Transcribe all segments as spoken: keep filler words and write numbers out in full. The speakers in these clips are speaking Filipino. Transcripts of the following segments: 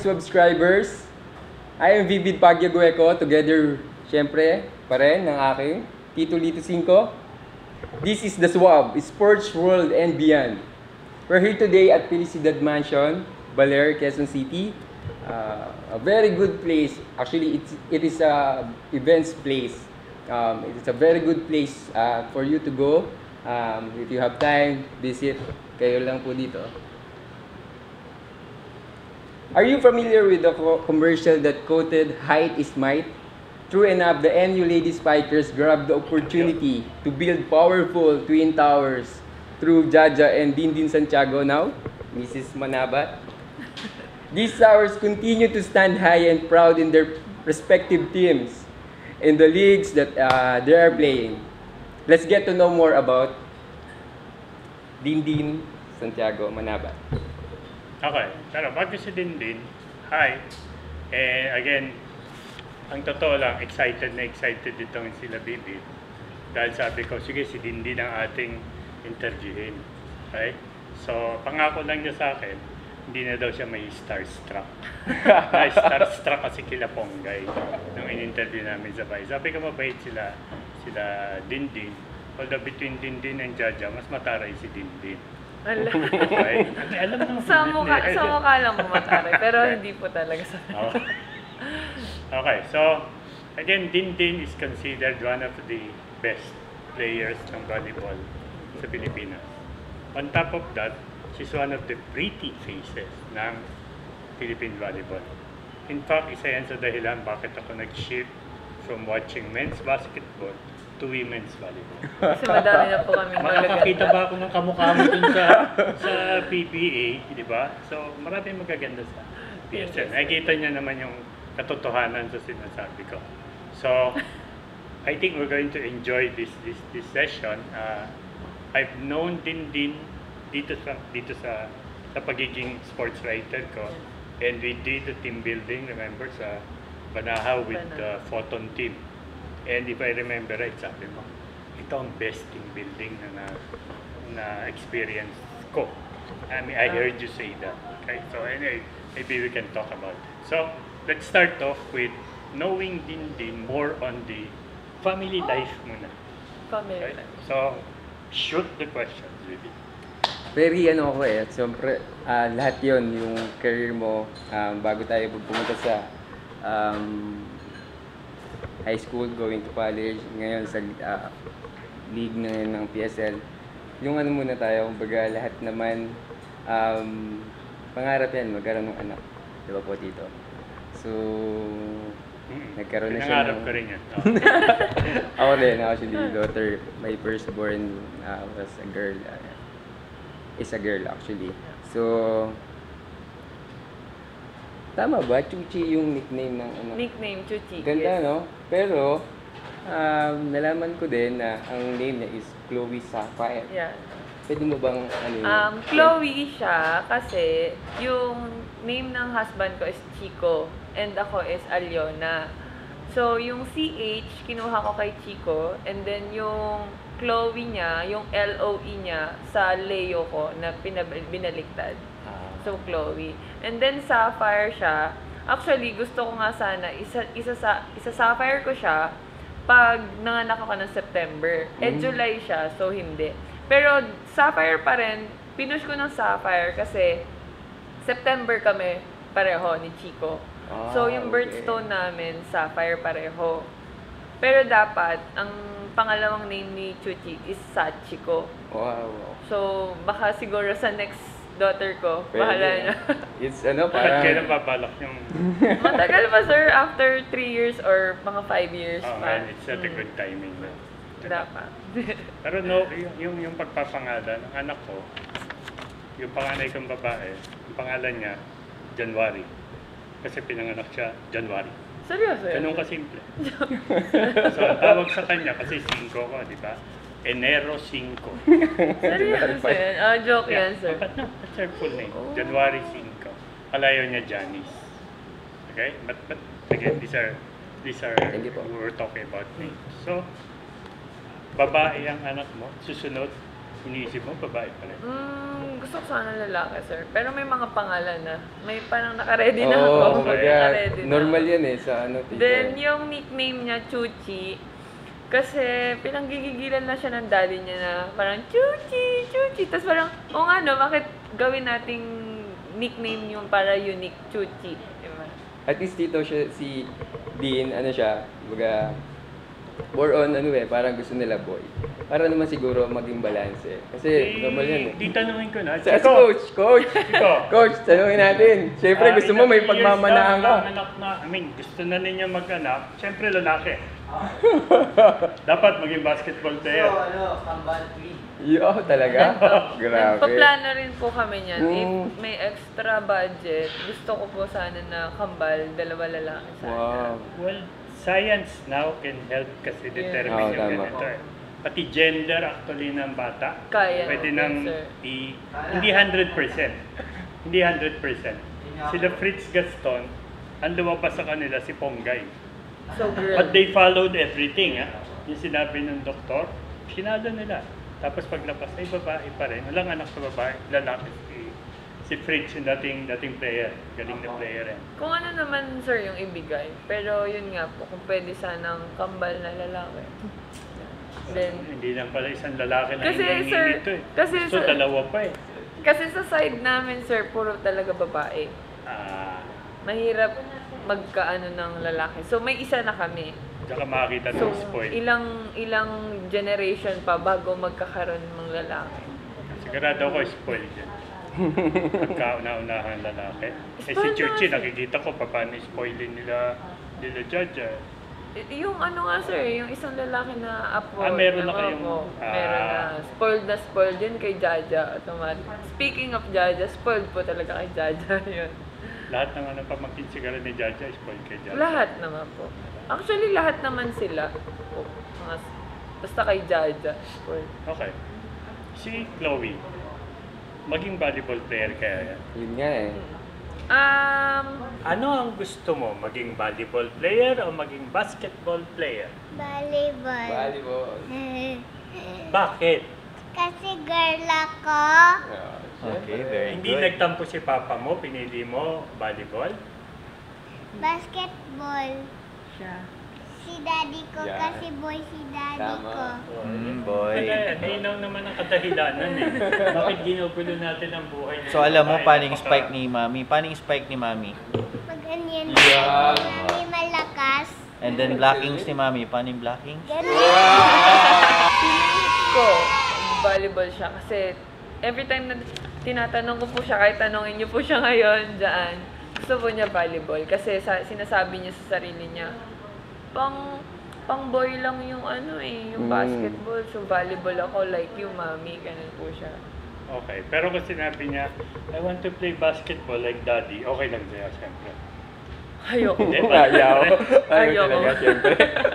subscribers. I am Vivid Pagyagueco, together, syempre, pa rin, ng aking Tito Lito Cinco. This is The Swab, Sports World and Beyond. We're here today at Felicidad Mansion, Baler, Quezon City. Uh, a very good place. Actually, it's, it is a events place. Um, it's a very good place uh, for you to go. Um, if you have time, visit. Kayo lang po dito. Are you familiar with the commercial that quoted, "Height is might"? True enough, the N U Lady Spikers grabbed the opportunity to build powerful twin towers through Jaja and Dindin Santiago now, Missus Manabat. These towers continue to stand high and proud in their respective teams in the leagues that uh, they are playing. Let's get to know more about Dindin Santiago Manabat. Okay, pero bago si Dindin, hi. Eh, again, ang totoo lang, excited na excited itong sila Bibi. Dahil sabi ko, sige, si Dindin ang ating interviewin. Okay? So, pangako lang niya sa akin, hindi na daw siya may starstruck. May starstruck kasi kila Ponggay nung in-interview namin sa bahay. Sabi ko, mabait sila, sila Dindin. Although between Dindin and Jaja, mas mataray si Dindin. Ala. Okay? Alam naman Sa mukha, sa mukha lang mataray, pero hindi po talaga sa oh. Okay, so again, Dindin is considered one of the best players ng volleyball sa Pilipinas. On top of that, she's one of the pretty faces ng Philippine volleyball. In fact, isa yan sa dahilan bakit ako nag-shift from watching men's basketball to women's volleyball. Kasi madami na po kami Makakakita magaganda. ba ako ng kamukha mo dun sa, sa P B A, di ba? So, maraming magaganda sa P S L. Nakikita niya naman yung katotohanan sa sinasabi ko. So, I think we're going to enjoy this this this session. Uh, I've known Dindin dito sa dito sa sa pagiging sports writer ko, and we did the team building, remember, sa Banahaw with the Photon team. And if I remember right, sabi mo, ito ang best team building na na, na experience ko. I mean, I heard you say that. Okay, so anyway, maybe we can talk about it. So, let's start off with knowing Dindin more on the family life muna. Family Okay? life. So, shoot the questions, Vivi. Very ano ko eh, siyempre uh, lahat yon yung career mo um, bago tayo pumunta sa um, high school, going to college, ngayon sa uh, league na ngayon ng P S L. Yung ano muna tayo, kumbaga lahat naman um, pangarap yan, magkaroon ng anak. Di ba po, Tito? So, Mm-hmm. nagkaroon na siya Pinangarap ng... ko rin yan. Oh. Ako rin, actually, daughter, my firstborn uh, was a girl. Uh, is a girl, actually. So, tama ba? Chuchi yung nickname ng ano? Nickname, Chuchi. Ganda, yes. no? Pero, um, nalaman ko din na ang name niya is Chloe Sapphire. Yeah. Pwede mo bang ano yun? Um, Chloe siya kasi yung name ng husband ko is Chico and ako is Aliona. So, yung C H, kinuha ko kay Chico, and then yung Chloe niya, yung L O E niya sa Leo ko na pinab- binaliktad. Ah. So, Chloe. And then, Sapphire siya. Actually, gusto ko nga sana, isa, isa, sa, isa Sapphire ko siya pag nanganak ako ng September. Eh, Mm. July siya, so hindi. Pero, Sapphire pa rin, pinush ko ng Sapphire kasi September kami pareho ni Chico. Ah, So, yung okay. birthstone namin, Sapphire pareho. Pero dapat, ang pangalawang name ni Chuchi is Sachiko. Wow. So, baka siguro sa next daughter ko, Pwede. bahala na. It's ano, Bakit parang... kailan babalak yung... Matagal pa, sir, after three years or mga five years Oh pa. man, it's not a Mm, good timing na. Dapat. Pero no, yung, yung, yung pagpapangalan ng anak ko, yung panganay kong babae, yung pangalan niya, January. Kasi pinanganak siya, January. Seryoso yun? Ganun kasimple. So, ang tawag sa kanya, kasi cinco ko, di ba? Enero cinco. Seryoso yun? Ah, joke yan, sir. But no, that's her full name. Oh. January cinco. Palayo niya Janice. Okay? But, but again, these are, these are, Thank you po. we're talking about names. So, babae ang anak mo, susunod, iniisip mo, babae pa rin. Mm, gusto ko sana lalaki, sir. Pero may mga pangalan na. May parang naka-ready na Oo, ako. kumbaga, Naka-ready na normal ako. yan eh sa ano, tita. Then, yung nickname niya, Chuchi. Kasi, pinanggigigilan na siya ng daddy niya na parang, Chuchi, Chuchi. Tapos parang, o nga no, bakit gawin nating nickname yung para unique, Chuchi. Diba? At least dito siya, si Dean, ano siya, baga, more on ano eh, parang gusto nila boy. Para naman siguro maging balance eh. Kasi normal yan eh. Di tanungin ko na. Sa Chico, coach, coach, Chico. coach, tanungin natin. Siyempre ah, gusto mo may ilang years pagmamanahan ka. na anak na, I mean, gusto na ninyo mag-anak, siyempre lalaki. Dapat maging basketball player. So, ano, kambal queen. Yo, talaga? Grabe. Nagpaplano rin po kami niyan. Mm. If may extra budget, gusto ko po sana na kambal, dalawa lalaki sana. Wow. Well, science now can help kasi determine Oo, yung tama. ganito eh. Pati gender actually ng bata. Kaya, Pwede yes, nang sir. i... Hindi one hundred percent. Hindi one hundred percent. Sila Fritz Gaston, ang lumabas sa kanila si Ponggay. So, girl. But they followed everything, ha? Yung sinabi ng doktor, sinalo nila. Tapos paglabas, ay babae pa rin. Walang anak na babae, lalaki si, si Fritz, yung dating, dating player. Galing na player eh. Kung ano naman, sir, yung ibigay. Pero yun nga po, kung pwede sanang kambal na lalaki. Then, Hindi lang pala isang lalaki na Kasi, hinihingi sir, nito eh. kasi, Gusto sir- dalawa pa eh. kasi sa side namin, sir, puro talaga babae. Ah, Mahirap magkaano ng lalaki. So, may isa na kami. Tsaka makakita So, ng spoil. ilang ilang generation pa bago magkakaroon ng lalaki. Sigurado ako spoil dyan. Pagkauna-unahan lalaki. Eh si Spoil na Chuchi, kasi. nakikita ko pa paano spoilin nila nila Jaja. Y- Yung ano nga sir, yung isang lalaki na apo. Ah, meron na Opo, kayong- meron na. ah. Spoiled na spoiled yun kay Jaja. Automatic. Speaking of Jaja, spoiled po talaga kay Jaja yun. Lahat ng ano pamangkin siguro ni Jaja, spoil kay Jaja. Lahat naman po. Actually, lahat naman sila. Po, mga, basta kay Jaja, spoiled. Okay. Si Chloe, maging volleyball player kaya yan. Yun nga eh. Um, Ano ang gusto mo? Maging volleyball player o maging basketball player? Volleyball. Volleyball. Bakit? Kasi girl ako. Yeah. Okay, very Hindi good. nagtampo si papa mo, pinili mo volleyball? Basketball. Si daddy ko Yeah. kasi boy si daddy Tama. ko. Mm, boy. Kaya, linaw naman ang kadahilanan eh. Bakit ginugulo natin ang buhay ng So alam mo babae? paano yung Napaka- spike ni Mami? Paano yung spike ni Mami? Mag-anyan Yeah. Mami malakas. And then blockings ni Mami. Paano yung blockings? Ganun. Pilit ko, volleyball siya kasi every time na tinatanong ko po siya, kahit tanongin niyo po siya ngayon dyan, gusto po niya volleyball kasi sa, sinasabi niya sa sarili niya, pang pang boy lang yung ano eh, yung Mm. basketball, so volleyball ako like you, mami, ganun po siya. Okay, pero kung sinabi niya, I want to play basketball like daddy, okay lang sa'yo, siyempre. Ayoko. Hindi, Ayaw. Ayaw Ayaw. talaga, syempre.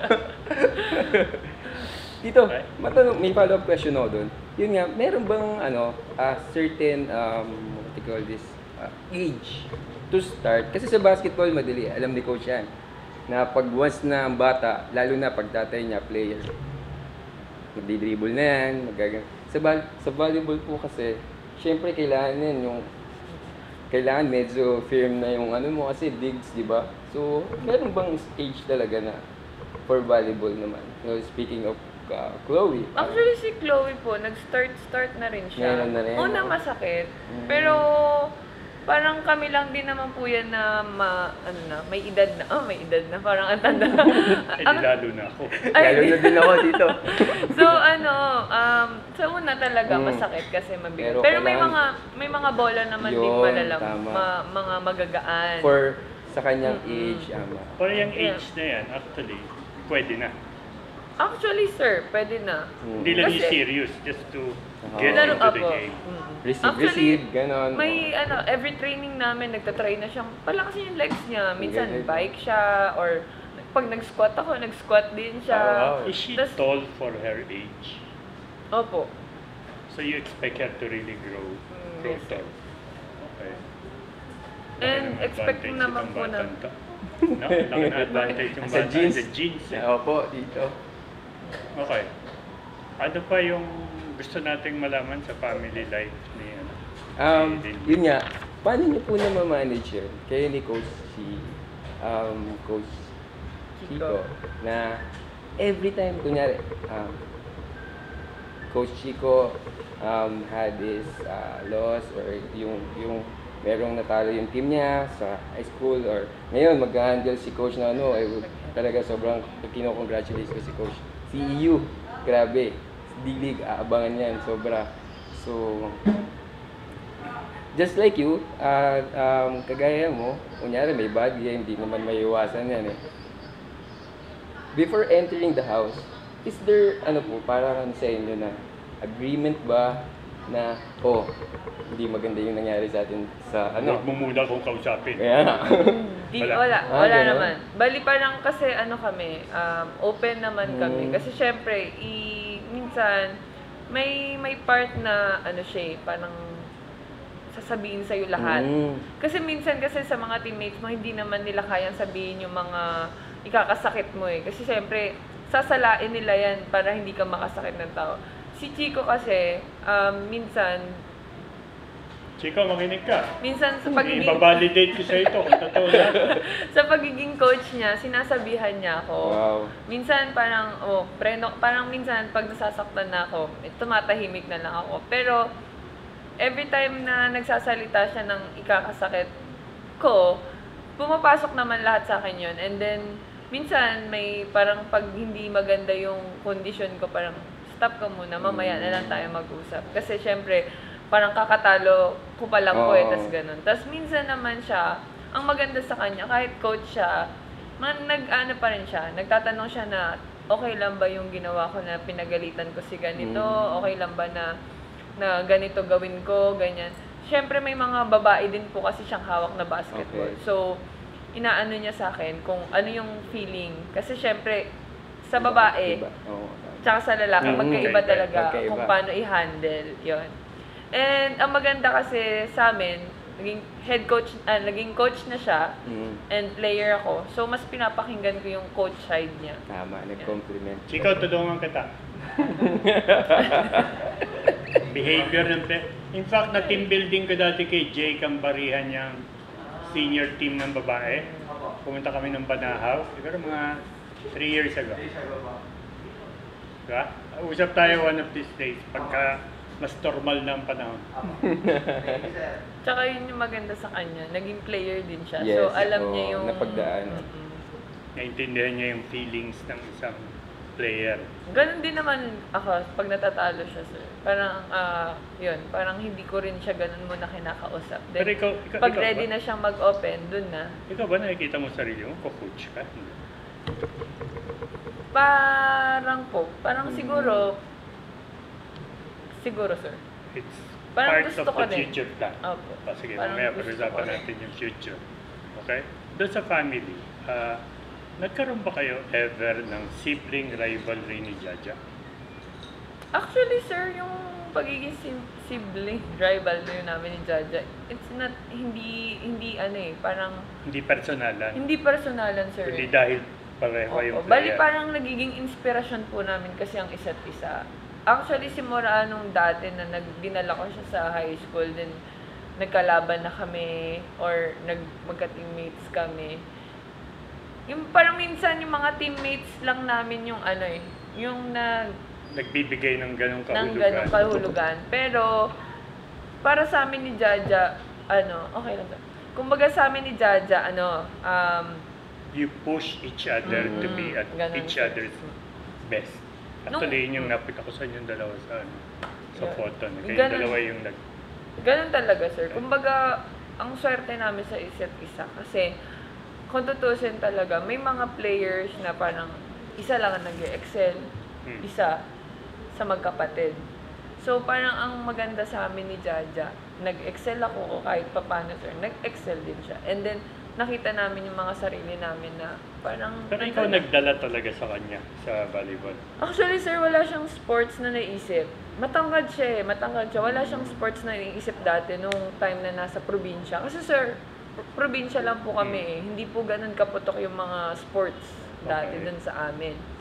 Dito, Okay. matanong, may follow-up question ako doon. Yun nga, meron bang ano, a certain, um, what do you call this, uh, age to start? Kasi sa basketball, madali. Alam ni coach yan. Na pag once na ang bata, lalo na pag tatay niya, player, magdi-dribble na yan, magagang... Sa, bal- sa volleyball po kasi, syempre kailangan yan yung kailangan medyo firm na yung ano mo kasi digs, di ba? So, meron bang age talaga na for volleyball naman? You know, speaking of uh, Chloe. Actually, si Chloe po, nag-start-start na rin siya. Meron na rin, Una no? masakit, Mm. pero parang kami lang din naman po yan na ma, ano na, may edad na. Oh, may edad na. Parang ang tanda. Eh, Ang- di lalo na ako. Ay, Lalo na din ako dito. so ano, um, sa una talaga Mm. masakit kasi mabigat. Pero Pero, may kailangan- mga may mga bola naman din Yun, malalam, tama. ma- mga magagaan. For sa kanyang Mm-mm. age, ama. Pero yung Yeah. age na yan, actually, pwede na. Actually, sir, pwede na. Mm. Hindi lang yung Kasi- serious, just to Oo. get Laro into the ako. game. Mm. Receive, Actually, receive, ganon. May ano, every training namin nagtatry na siyang palakasin yung legs niya. Minsan Galing. bike siya or pag nag-squat ako, nag-squat din siya. Oh, wow. Is she Tas- tall for her age? Opo. So you expect her to really grow, Mm, grow yes, tall? Okay. And Laki ng expect advantage naman itong po na- batang to. No, laki ng advantage yung Sa bata. jeans. Sa jeans. eh. Opo, dito. Okay. Ano pa yung gusto nating malaman sa family life ni ano. Um, ni Lindy. yun nga, paano niyo po na ma-manage yun? Kayo ni Coach si um, Coach Chico, Chico. na every time, kunyari, um, Coach Chico um, had his uh, loss or yung, yung merong natalo yung team niya sa high school or ngayon mag-handle si Coach na ano, ay talaga sobrang kino-congratulate ko si Coach. Si E U, grabe. D-League, aabangan yan, sobra. So, just like you, uh, um, kagaya mo, kunyari may bad game, hindi naman maiiwasan yan eh. Before entering the house, is there, ano po, parang ano sa inyo na, agreement ba na, oh, hindi maganda yung nangyari sa atin sa, ano? Huwag mo muna kung kausapin. Kaya nga. Di, Wala. wala, Ah, wala ganun? naman. Bali parang kasi ano kami, um, open naman kami. Mm. Kasi syempre, i, minsan, may may part na ano siya eh, parang sasabihin sa'yo lahat. Mm. Kasi minsan kasi sa mga teammates mo, hindi naman nila kayang sabihin yung mga ikakasakit mo eh. Kasi syempre, sasalain nila yan para hindi ka makasakit ng tao. Si Chico kasi, um, minsan, Chico, makinig ka. minsan sa pagiging... I-validate ko sa ito kung totoo na. sa pagiging coach niya, sinasabihan niya ako. Wow. Minsan parang, oh, preno, parang minsan pag nasasaktan na ako, eh, tumatahimik na lang ako. Pero, every time na nagsasalita siya ng ikakasakit ko, pumapasok naman lahat sa akin yun. And then, minsan may parang pag hindi maganda yung condition ko, parang stop ka muna, mamaya na lang tayo mag-usap. Kasi syempre, parang kakatalo ko pa lang po eh, Oo. tas ganun. Tas minsan naman siya, ang maganda sa kanya, kahit coach siya, man, nag-ano pa rin siya, nagtatanong siya na, okay lang ba yung ginawa ko na pinagalitan ko si ganito, Mm. okay lang ba na, na ganito gawin ko, ganyan. Siyempre may mga babae din po kasi siyang hawak na basketball. Okay. So, inaano niya sa akin kung ano yung feeling. Kasi siyempre, sa babae, Diba? Oo. tsaka sa lalaki, Mm, magkaiba magkaiba, talaga magkaiba. kung paano i-handle yon. And ang maganda kasi sa amin, naging head coach, ah, naging coach na siya, Mm. and player ako. So, mas pinapakinggan ko yung coach side niya. Tama, nag-compliment. Chico, tulungan kita. Behavior ng pe. In fact, na team building ko dati kay Jay Cambarihan yung senior team ng babae. Pumunta kami ng Banahaw. Siguro mga three years ago. Diba? Usap tayo one of these days pagka mas normal na ang panahon. Tsaka yun yung maganda sa kanya. Naging player din siya. Yes, so, alam oo, niya yung... napagdaan. Mm-mm. Naintindihan niya yung feelings ng isang player. Ganun din naman ako pag natatalo siya, sir. Parang, ah, yun, parang hindi ko rin siya ganun muna kinakausap. Then, Pero ikaw, ikaw, pag ikaw ready ba? na siyang mag-open, dun na. Ikaw ba nakikita mo sarili mo? Ko-coach ka? Hindi. Parang po. Parang Mm. siguro, siguro, sir. It's Parang part gusto of ko the din. future plan. Opo. Ah, sige, Parang mamaya gusto pag-usapan ko rin. natin yung future. Okay? Doon sa family, ah, nagkaroon ba kayo ever ng sibling rivalry ni Jaja? Actually, sir, yung pagiging sim- sibling rivalry namin ni Jaja, it's not, hindi, hindi ano eh, parang, Hindi personalan, hindi personalan, sir. kundi dahil pareho Opo. yung Bali, player. parang nagiging inspirasyon po namin kasi ang isa't isa. Actually, simula nung dati na nag, dinala ko siya sa high school, din nagkalaban na kami or nag, magka-teammates kami. Yung parang minsan yung mga teammates lang namin yung ano eh, yung nag, Nagbibigay ng ganong ng kahulugan. ganong kahulugan. Pero, para sa amin ni Jaja, ano, okay lang to. Kumbaga sa amin ni Jaja, ano, um, You push each other to be at Mm, ganun each siya. other's best. Nung- Actually, yun yung napita ko sa inyong dalawa sa, ano, sa Yeah. photo. Na kayong Ganun. dalawa yung nag... ganun talaga, sir. Kumbaga, ang swerte namin sa isa't isa. Kasi, kung tutusin talaga, may mga players na parang isa lang ang nag-excel, Hmm. isa sa magkapatid. So, parang ang maganda sa amin ni Jaja, nag-excel ako o kahit papano, sir, nag-excel din siya. And then, nakita namin yung mga sarili namin na parang... Pero ikaw nagdala talaga sa kanya sa volleyball. Actually, sir, wala siyang sports na naisip. Matangkad siya eh, matangkad siya. Wala siyang sports na naisip dati nung time na nasa probinsya. Kasi sir, pr- probinsya lang po kami eh. Hindi po ganun kaputok yung mga sports dati Okay. dun sa amin.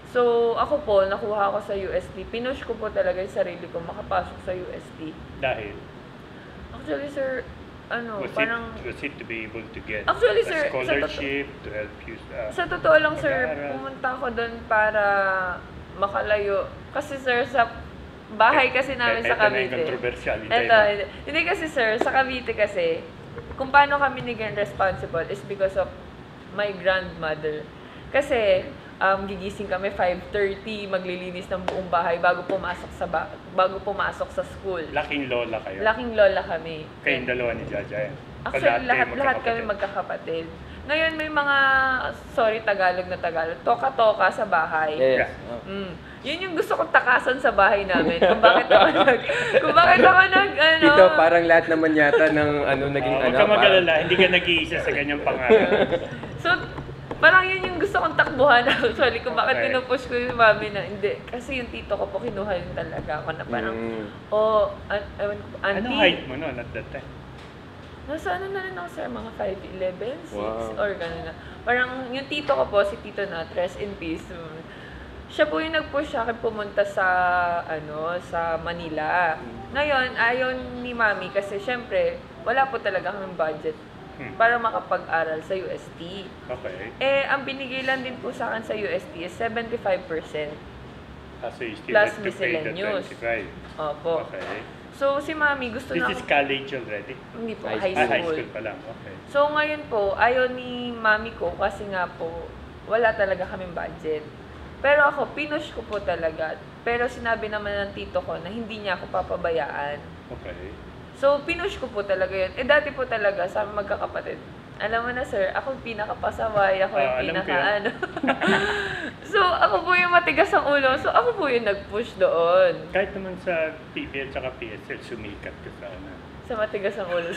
So, ako po, nakuha ko sa U S T. Pinush ko po talaga yung sarili ko makapasok sa U S T. Dahil, Actually, sir, ano, was, parang... it, was it to be able to get Actually, a sir, sa scholarship to help you? Uh, Sa totoo lang, sir, mag-aaral? pumunta ako doon para makalayo. Kasi, sir, sa bahay kasi namin Ito sa na yung Cavite. controversial. Eto, hindi kasi, sir, sa Cavite kasi, kung paano kami naging responsible is because of my grandmother. Kasi, um, gigising kami five thirty, maglilinis ng buong bahay bago pumasok sa ba- bago pumasok sa school. Laking lola kayo. Laking lola kami. Kayong dalawa ni Jaja yan. Actually, lahat-lahat kami magkakapatid. Ngayon, may mga, sorry, Tagalog na Tagalog, toka-toka sa bahay. Yes. Mm. Yun yung gusto kong takasan sa bahay namin. Kung bakit ako nag, kung bakit ako nag, ano. Tito, parang lahat naman yata ng ano naging Oh, ano. huwag ka mag-alala, parang- hindi ka nag-iisa sa ganyang pangalan. So, parang yun yung gusto kong takbuhan actually. Kung bakit Okay. pinupush ko yung mami na, hindi. Kasi yung tito ko po, kinuha yun talaga ako na parang, Mm. oh, an, ewan ko, auntie. Anong height mo noon at that time? Nasa ano na rin ako, sir, mga five eleven, six, Wow. or gano'n na. Parang yung tito ko po, si Tito Nat, rest in peace. um, Siya po yung nag-push sa akin pumunta sa, ano, sa Manila. Ngayon, ayaw ni Mami kasi syempre, wala po talaga kaming budget Hmm. para makapag-aral sa U S T. Okay. Eh, ang binigay lang din po sa akin sa U S T is seventy-five percent. Ah, so you still Plus have to pay the miscellaneous. twenty-five. Opo. Okay. So, si Mami gusto This na... is college already? Hindi po, High high Ah, high school. school pa lang. Okay. So, ngayon po, ayaw ni mami ko kasi nga po, wala talaga kaming budget. Pero ako, pinush ko po talaga. Pero sinabi naman ng tito ko na hindi niya ako papabayaan. Okay. So, pinush ko po talaga yun. Eh, dati po talaga, sa aming magkakapatid, alam mo na, sir, ako yung pinakapasaway, ako yung Ah, alam ko pinaka, yan. ano. So, ako po yung matigas ang ulo. So, ako po yung nag-push doon. Kahit naman sa T V at saka P S L, sumikat ka sa ano. Sa matigas ang ulo.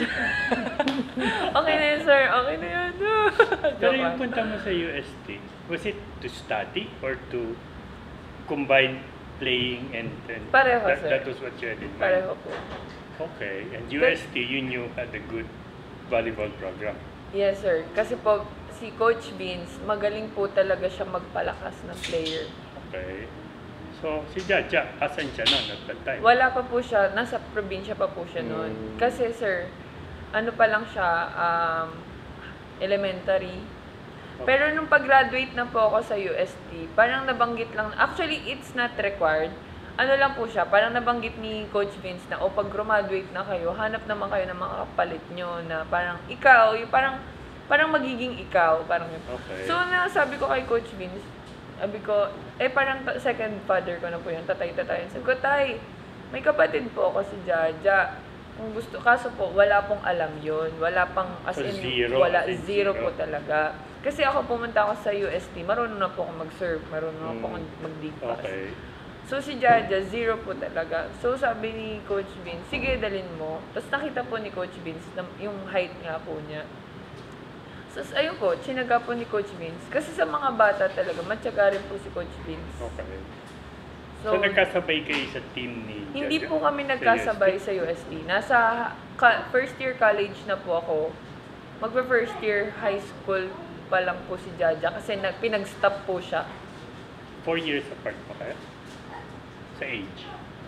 Okay na yun, sir. Okay na yun. Pero Joke yung lang. punta mo sa U S T, was it to study or to combine playing and, and Pareho, that, sir. that was what you had in mind? Pareho po. Okay. And U S T, you knew had a good volleyball program. Yes, sir. Kasi po, si Coach Beans, magaling po talaga siya magpalakas ng player. Okay. So, si Jaja, asan siya noon at that time? Wala pa po siya, nasa probinsya pa po siya noon. Mm. Kasi, sir, ano pa lang siya, um, elementary. Pero nung pag-graduate na po ako sa U S T, parang nabanggit lang, actually, it's not required. Ano lang po siya, parang nabanggit ni Coach Vince na, o pag graduate na kayo, hanap naman kayo ng mga kapalit nyo na parang ikaw, yung parang, parang magiging ikaw, parang yun. Okay. So, nasabi ko kay Coach Vince, sabi ko, eh parang ta- second father ko na po yun, tatay-tatay. Sabi ko, tay, may kapatid po ako si Jaja. Kung gusto, kaso po, wala pong alam yun. Wala pang, as So, in, zero, wala, as in zero, zero. po talaga. Kasi ako pumunta ako sa U S T, marunong na po ako mag-serve, marunong na po ako Mm. mag-digpass. Okay. So, si Jaja, zero po talaga. So, sabi ni Coach Vince, sige, dalin mo. Tapos nakita po ni Coach Vince na yung height nga po niya. So, ayun po, chinaga po ni Coach Vince. Kasi sa mga bata talaga, matyaga rin po si Coach Vince. Okay. So, So, nagkasabay kayo sa team ni Jaja? hindi po kami Sa nagkasabay U S T? sa U S T. Nasa ka- first year college na po ako. Magpa-first year high school pa lang po si Jaja kasi nag, pinag-stop po siya. Four years apart pa kayo? Sa age?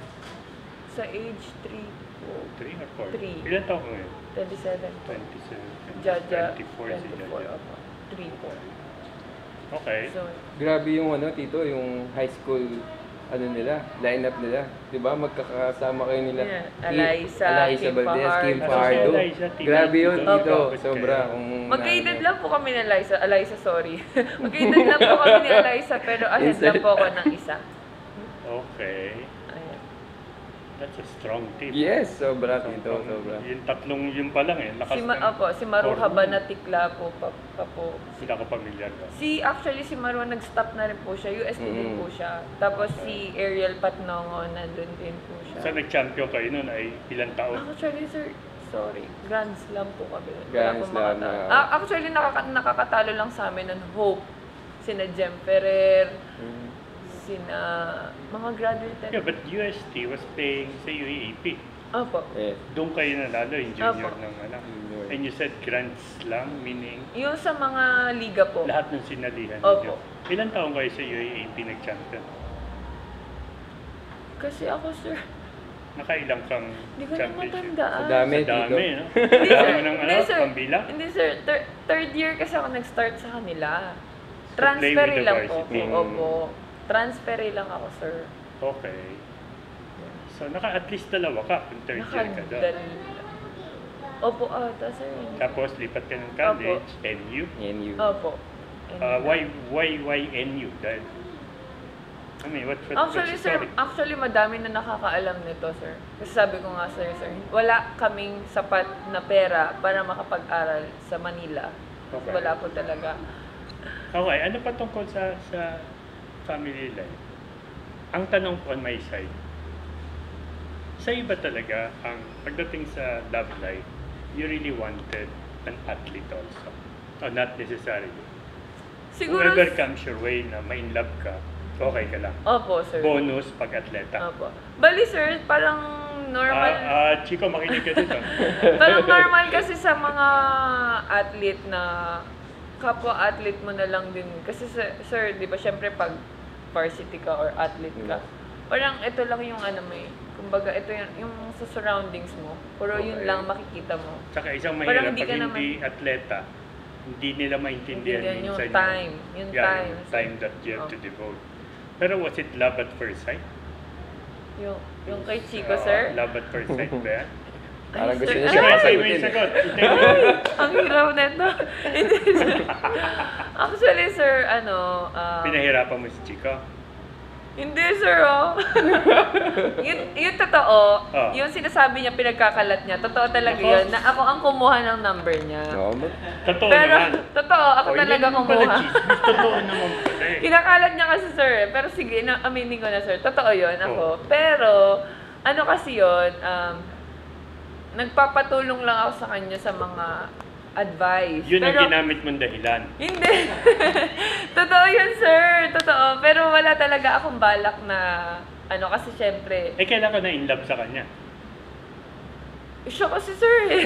Sa age three po. Three or four? Three. Ilan taon ko ngayon? twenty-seven po. twenty-seven. Jaja, twenty-four si twenty-four Jaja. ako. three po. Okay. So, Grabe yung ano, Tito, yung high school ano nila, lineup nila. 'Di ba? Magkakasama kayo nila. Yeah, Ki- Eliza, Eliza Kim Valdez, Kim Fajardo. Fajardo. Si Eliza, Tito. Grabe yun, Tito. Tito. Opo. Sobra. Kung magkaedad ano. lang po kami ni Eliza. Eliza, sorry. Magkaedad lang po kami ni Eliza, pero ahead lang po ako ng isa. Okay. Ayan. That's a strong team. Yes, sobra, Tito. Sobrang- Sobra. Yung tatlong yun pa lang eh. Lakas Si, Ma, ng opo, si Maruha hormone. Banatikla po, pa, pa po. Hindi ako pamilyar ka. Si, actually, si Maruha nag-stop na rin po siya. U S T din Mm. po siya. Tapos si Ariel Patnongo, nandun din po siya. Sa nag-champion kayo noon ay ilang taon? Actually, sir, sorry. Grand Slam po kami. Wala Grand pong Slam makatalo. na- Ah, actually, nakaka nakakatalo lang sa amin ng Hope. Sina Jem Ferrer, Mm. sina mga graduate. Yeah, but U S T was playing sa U A A P. Opo. Yes. Doon kayo nanalo, yung junior Opo. ng ano. Junior. And you said grants lang, meaning Yung sa mga liga po. lahat ng sinalihan Opo. ninyo. Ilan taong kayo sa U A A P nag-champion? Kasi ako, sir, Nakailang kang hindi ko na championship? matandaan. Sa dami. Sa dami, Tito. no? Hindi, Dami sir. ng ano, Hindi, sir. pambilang? Hindi, sir. Thir- third year kasi ako nag-start sa kanila. play Transferee with the lang po. varsity. Opo. Transferee lang ako, sir. Okay. So, naka at least dalawa ka kung third year ka doon. Nakadali. Opo, ata, sir. Tapos, lipat ka ng college, N U. N U. Opo. Uh, why, why, why N U? Dahil, I mean, what, what, Actually, what's sir, the story? actually madami na nakakaalam nito, sir. Kasi sabi ko nga, sir, sir, wala kaming sapat na pera para makapag-aral sa Manila. Okay. Wala po talaga. Okay, ano pa tungkol sa sa family life? Ang tanong ko on my side, sa iba talaga, ang pagdating sa love life, you really wanted an athlete also. Or not necessarily. Siguro, Whoever comes your way na ma-in love ka, okay ka lang. opo, sir. Bonus pag-atleta. Opo. Bali, sir, parang normal, Ah, ah, Chico, makinig ka dito. parang normal kasi sa mga athlete na kapwa-athlete mo na lang din. Kasi, sir, sir di ba, syempre pag varsity ka or athlete ka, parang ito lang yung ano mo eh. Kumbaga, ito yung, yung sa surroundings mo. Puro yun Okay. lang makikita mo. Tsaka isang Parang mahirap, hindi pag ka hindi naman- atleta, hindi nila maintindihan Hindi yan yung minsan time, yung yeah, time. yung time that you have Oh. to devote. Pero was it love at first sight? Yung, yung kay Chico, Ah, sir. Love at first sight ba yan? Parang gusto sir. niya Ay, siya ay, may pasagutin. eh. sagot. Tingnan mo. Ang hiraw nito. Hindi, sir. Actually, sir, ano, um, Pinahirapan mo si Chico. hindi, sir, oh. yun, yun totoo. Oh. Yung sinasabi niya, pinagkakalat niya. Totoo talaga Ako? yun. Na ako ang kumuha ng number niya. Oo, but- Totoo Pero, naman. totoo, ako Oh, hindi talaga naman pala kumuha. chismis. Totoo naman pala eh. Kinakalat niya kasi, sir. eh. Pero sige, na, aminin ko na, sir. Totoo yun, ako. Oh. Pero, ano kasi yun, um, nagpapatulong lang ako sa kanya sa mga advice. Yun ang Pero, ginamit mong dahilan. Hindi. Totoo yun, sir. Totoo. Pero wala talaga akong balak na, ano, kasi syempre, Eh, kailan ka na in love sa kanya? siya kasi, sir, eh.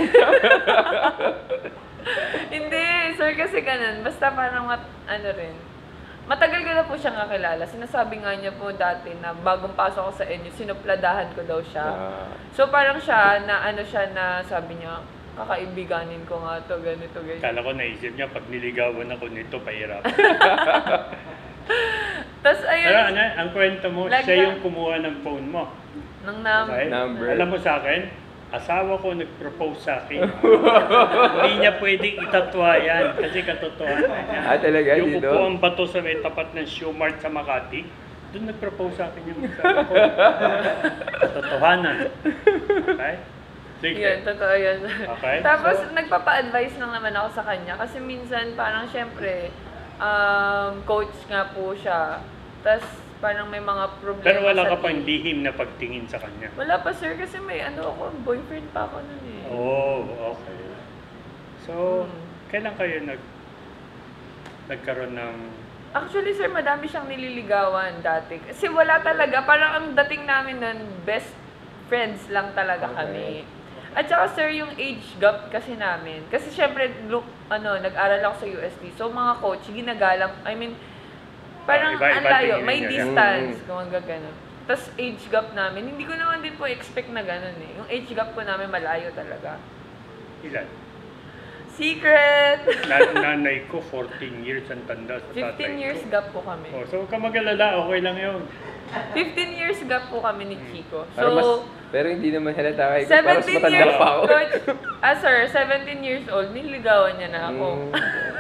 Hindi, sir, kasi ganun. Basta parang, mat, ano rin, matagal ko na po siyang kakilala. Sinasabi nga niya po dati na bagong pasok ko sa inyo, sinupladahan ko daw siya. Ah, So parang siya, na ano siya na sabi niya, kakaibiganin ko nga to, ganito, ganito. Kala ko naisip niya, pag niligawan ako nito, pahirap. Tapos ayun, Pero ano, ang kwento mo, Like siya that. yung kumuha ng phone mo. nang nam Okay? Number. Alam mo sa akin, asawa ko nag-propose sa akin. Hindi niya pwedeng itatwa yan kasi katotohanan niya. Ah, talaga? Yung Dito? upo ang bato sa may tapat ng Shoemart sa Makati, doon nag-propose sa akin yung asawa ko. Katotohanan. Okay? Sige. Yun, totoo yun. Okay, Tapos, so- nagpapa-advise lang naman ako sa kanya. Kasi minsan, parang syempre, um, coach nga po siya. Tapos, parang may mga problema Pero wala sa ka pang team. lihim na pagtingin sa kanya. Wala pa, sir, kasi may ano ako, boyfriend pa ako nun eh. Oh, okay. So, Hmm. kailan kayo nag nagkaroon ng Actually, sir, madami siyang nililigawan dati. Kasi wala talaga, parang ang dating namin nun, best friends lang talaga Okay. kami. At saka, sir, yung age gap kasi namin. Kasi syempre, look, ano, nag-aral ako sa U S T. So, mga coach, ginagalang, I mean, parang Oh, iba- ang iba layo, tingin may niya. distance, Mm. kung hanggang gano'n. Tapos, age gap namin, hindi ko naman din po expect na gano'n eh. Yung age gap po namin, malayo talaga. ilan? Secret! Na, nanay ko, fourteen years ang tanda sa tatay fifteen years ko. gap po kami. Oh, so, huwag ka mag-alala, okay lang yun. fifteen years gap po kami ni Chico. Para mas, So, pero hindi naman halata kay ko. Para mas seventeen matanda years, pa ako. coach, ah sir, seventeen years old, niligawan niya na ako. Mm.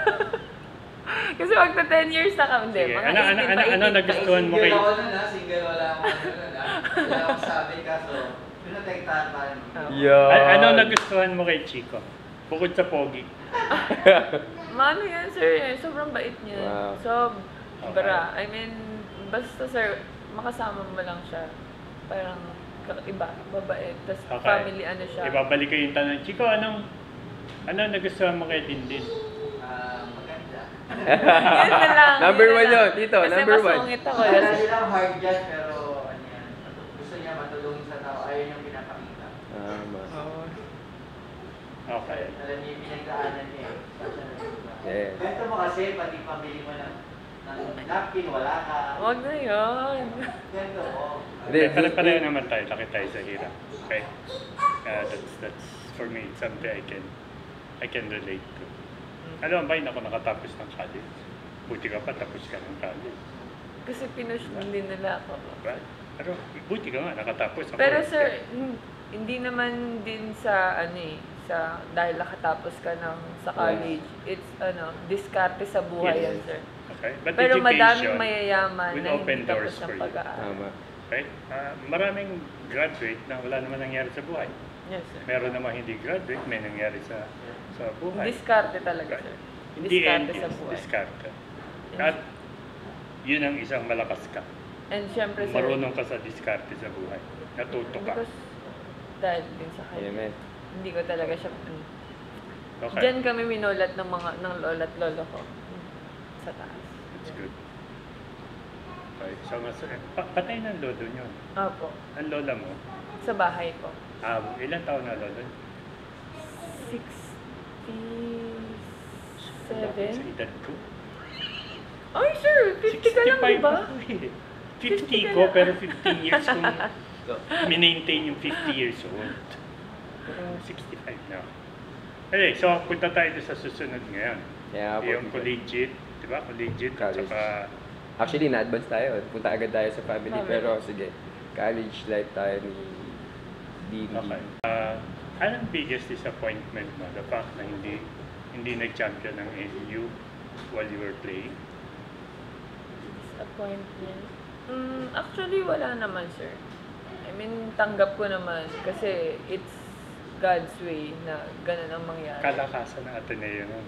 Kasi magta ten years na kami, hindi, Sige, mga ano, ano, eighteen ano, pa, ano eighteen pa. nagustuhan mo kay... Single ako nun ha, single wala akong ano nun ha. Wala akong sabi kaso, pinotektahan pa rin. Ah. Yan. A- ano nagustuhan mo kay Chico? Bukod sa pogi. Mano yan, sir, eh. Sobrang bait niya. Wow. Sobra. I mean, basta sir, makasama mo lang siya. Parang iba, mabait. Tapos Okay. family ano siya. Ibabalik ko yung tanong. Chico, anong... Ano nagustuhan mo kay Dindin? Ah, maganda. Yun na lang. Number yun na one lang. yun, Tito, Kasi number one. masungit ako. Wala Kasi, silang hard dyan pero ano yan, gusto niya matulungin sa tao, ayaw niyang pinapakita. Ah, Okay. Alam niyo yung pinagdaanan niya eh. Yeah. Ganito mo kasi, pati pamili mo ng, ng napkin, wala ka. Huwag na yun. Ganito mo. Hindi, Okay, di- pare-pareho naman tayo, laki tayo sa hirap. Okay? Uh, that's, that's, for me, it's something I can, I can relate to. Alam mo ba, hindi ako nakatapos ng college. Buti ka pa, tapos ka ng college. Kasi pinush din nila ako. Right? Pero buti ka nga, nakatapos. Ako, Pero sir, hin- hindi naman din sa ano eh, sa dahil nakatapos ka ng sa college. It's ano, diskarte sa buhay yan, Yes. sir. Okay? But Pero education madaming mayayaman will na open hindi tapos doors for ng you. pag-aaral. Tama. Okay? Ah, maraming graduate na wala naman nangyari sa buhay. Yes, sir. Meron naman hindi graduate, may nangyari sa sa buhay. Diskarte talaga, Right. sir. In the end, Diskarte sa yes, buhay. diskarte. At yun ang isang malakas ka. And syempre, sir, Marunong ka sa diskarte sa buhay. Natuto ka. because dahil din sa kanya, Amen. hindi ko talaga siya, ano, Okay. Diyan kami minulat ng mga ng lola at lolo ko. Sa taas. That's good. Okay. So, mas, eh, pa- patay ng lolo nyo. Opo. Ang lola mo, Sa bahay ko. ah, ilan taon na lolo? Sa sixty-seven? edad ko. Ay, sir! fifty ka lang, di ba? ako eh. fifty fifty ka ko, lang. pero fifteen years kong minmaintain yung fifty years old. Pero sixty-five na ako. Okay, so punta tayo doon sa susunod ngayon. Kaya po, Yung collegiate, di ba? Collegiate at College. saka Actually, na-advance tayo. Punta agad tayo sa family. Family. Pero sige, college life tayo ni Dini. okay. Uh, anong biggest disappointment mo? The fact na hindi hindi nag-champion ng N U while you were playing? Disappointment? Mm, actually, wala naman, sir. I mean, tanggap ko naman kasi it's God's way na ganun ang mangyari. Kalakasan ng Ateneo nun.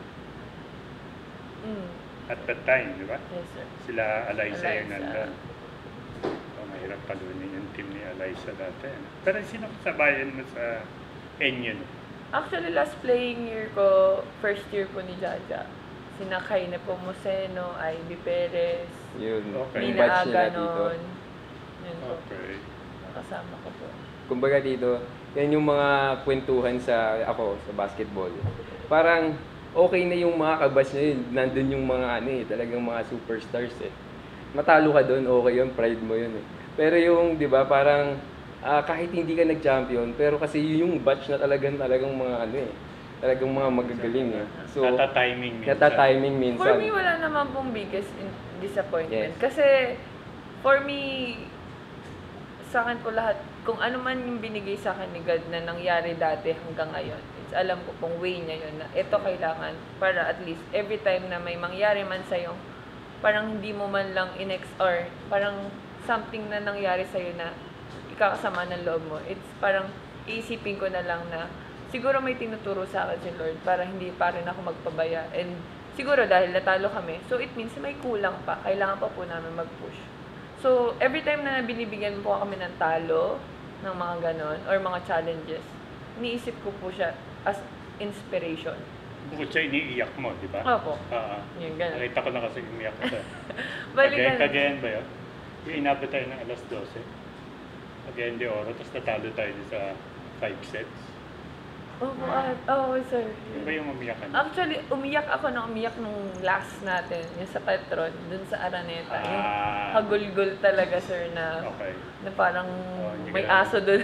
Mm, At that time, di ba? yes, sir. Sila Eliza yung Eliza. nandun. So, mahirap palunin yung team ni Eliza dati. ano. Pero sino kasabayan mo sa N U? no? Actually, last playing year ko, first year ko ni Jaja. Sina Kay Nepomuceno, Ivy Perez, Yun. Okay. Yung Mina batch nila dito. Aganon. Yun po. Okay. Kasama ko po. Kumbaga dito, yan yung mga kwentuhan sa ako sa basketball. Parang okay na yung mga kabas niya yun. Nandun yung mga ano eh, talagang mga superstars eh. Matalo ka doon, okay yun, pride mo yun eh. Pero yung, di ba, parang ah, kahit hindi ka nag-champion, pero kasi yun yung batch na talagang talagang mga ano eh. Talagang mga magagaling eh. So, Nata-timing minsan. nata-timing minsan. For me, wala naman pong biggest in- disappointment. Yes. Kasi, for me, sa akin po lahat, kung ano man yung binigay sa akin ni God na nangyari dati hanggang ngayon, it's alam ko pong way niya yun na ito kailangan para at least every time na may mangyari man sa'yo, parang hindi mo man lang inex or parang something na nangyari sa'yo na ikakasama ng loob mo. It's parang iisipin ko na lang na siguro may tinuturo sa akin si Lord para hindi pa rin ako magpabaya. And siguro dahil natalo kami, so it means may kulang pa. Kailangan pa po namin mag-push. So, every time na binibigyan po kami ng talo, ng mga ganon, or mga challenges, iniisip ko po siya as inspiration. Bukod sa iniiyak mo, di ba? Opo. Oo. Yung ganon. Nakita ko na kasi umiyak ka. Bali Again, ganon. again ba yun? Yung inabot tayo ng alas dose. Again, de oro. Tapos natalo tayo dun sa five sets. Opo, ah, oo, sir. Yun ba yung umiyakan? Actually, umiyak ako na umiyak nung last natin, yung sa Petron, dun sa Araneta. Yung Ah. hagulgol talaga, sir, na, Okay. na parang Oh, hindi may ka na- aso dun.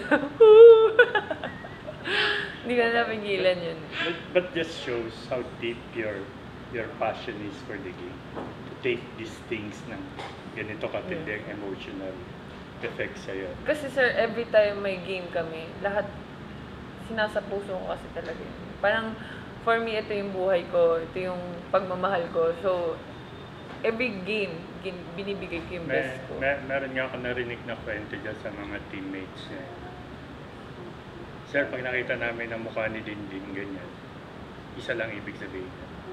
Hindi ko na napigilan yun. But, but just shows how deep your your passion is for the game. To take these things ng ganito katindi ang emotional effect sa'yo. Kasi sir, every time may game kami, lahat sinasa puso ko kasi talaga yun. Parang, for me, ito yung buhay ko, ito yung pagmamahal ko. So, every game, gin- binibigay ko yung May, best ko. may, meron nga ako narinig na kwento dyan sa mga teammates niya. Sir, pag nakita namin ang mukha ni Dinding ganyan, isa lang ibig sabihin.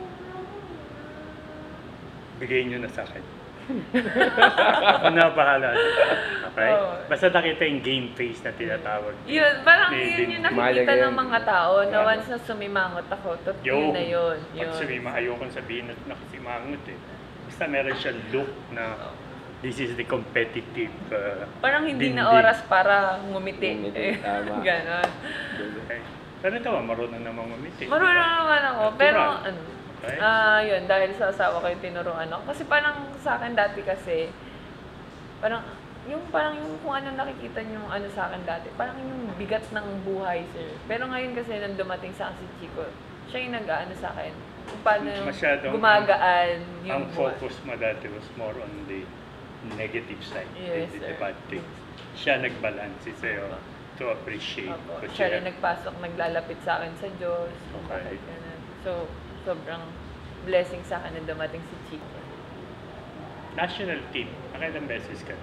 Bigay nyo na sa akin. Ako na bahala. Okay? Oo. Basta nakita yung game face na tinatawag. Yun, parang May yun yung din- nakikita Mahalaga ng yun. mga tao na Yeah. once na sumimangot ako, tot Yo, yun na yun. yun. Pag sumima, ayokong sabihin na nakasimangot eh. Basta meron siyang look na this is the competitive uh, Parang hindi na Dinding. oras para ngumiti. Ngumiti, Eh, tama. Ganon. Okay. Pero ito, marunong namang umiti. Marunong naman ako, Natural. pero ano, Okay. ah yun, dahil sa asawa ko yung tinuruan ako. Kasi parang sa akin dati kasi, parang, yung parang yung kung ano nakikita niyo yung ano sa akin dati, parang yung bigat ng buhay, sir. Pero ngayon kasi nang dumating sa akin si Chico, siya yung nag-ano sa akin, kung paano Masyadong- gumagaan yung Ang buhay. focus mo dati was more on the negative side, Yes, the, the sir. bad things. Siya nag-balance sa'yo to appreciate Opo. what Siya you rin have. nagpasok, naglalapit sa akin sa Diyos. Kung Okay. bakit ganun. So, sobrang blessing sa akin na dumating si Chico. National team, nakailang beses ka?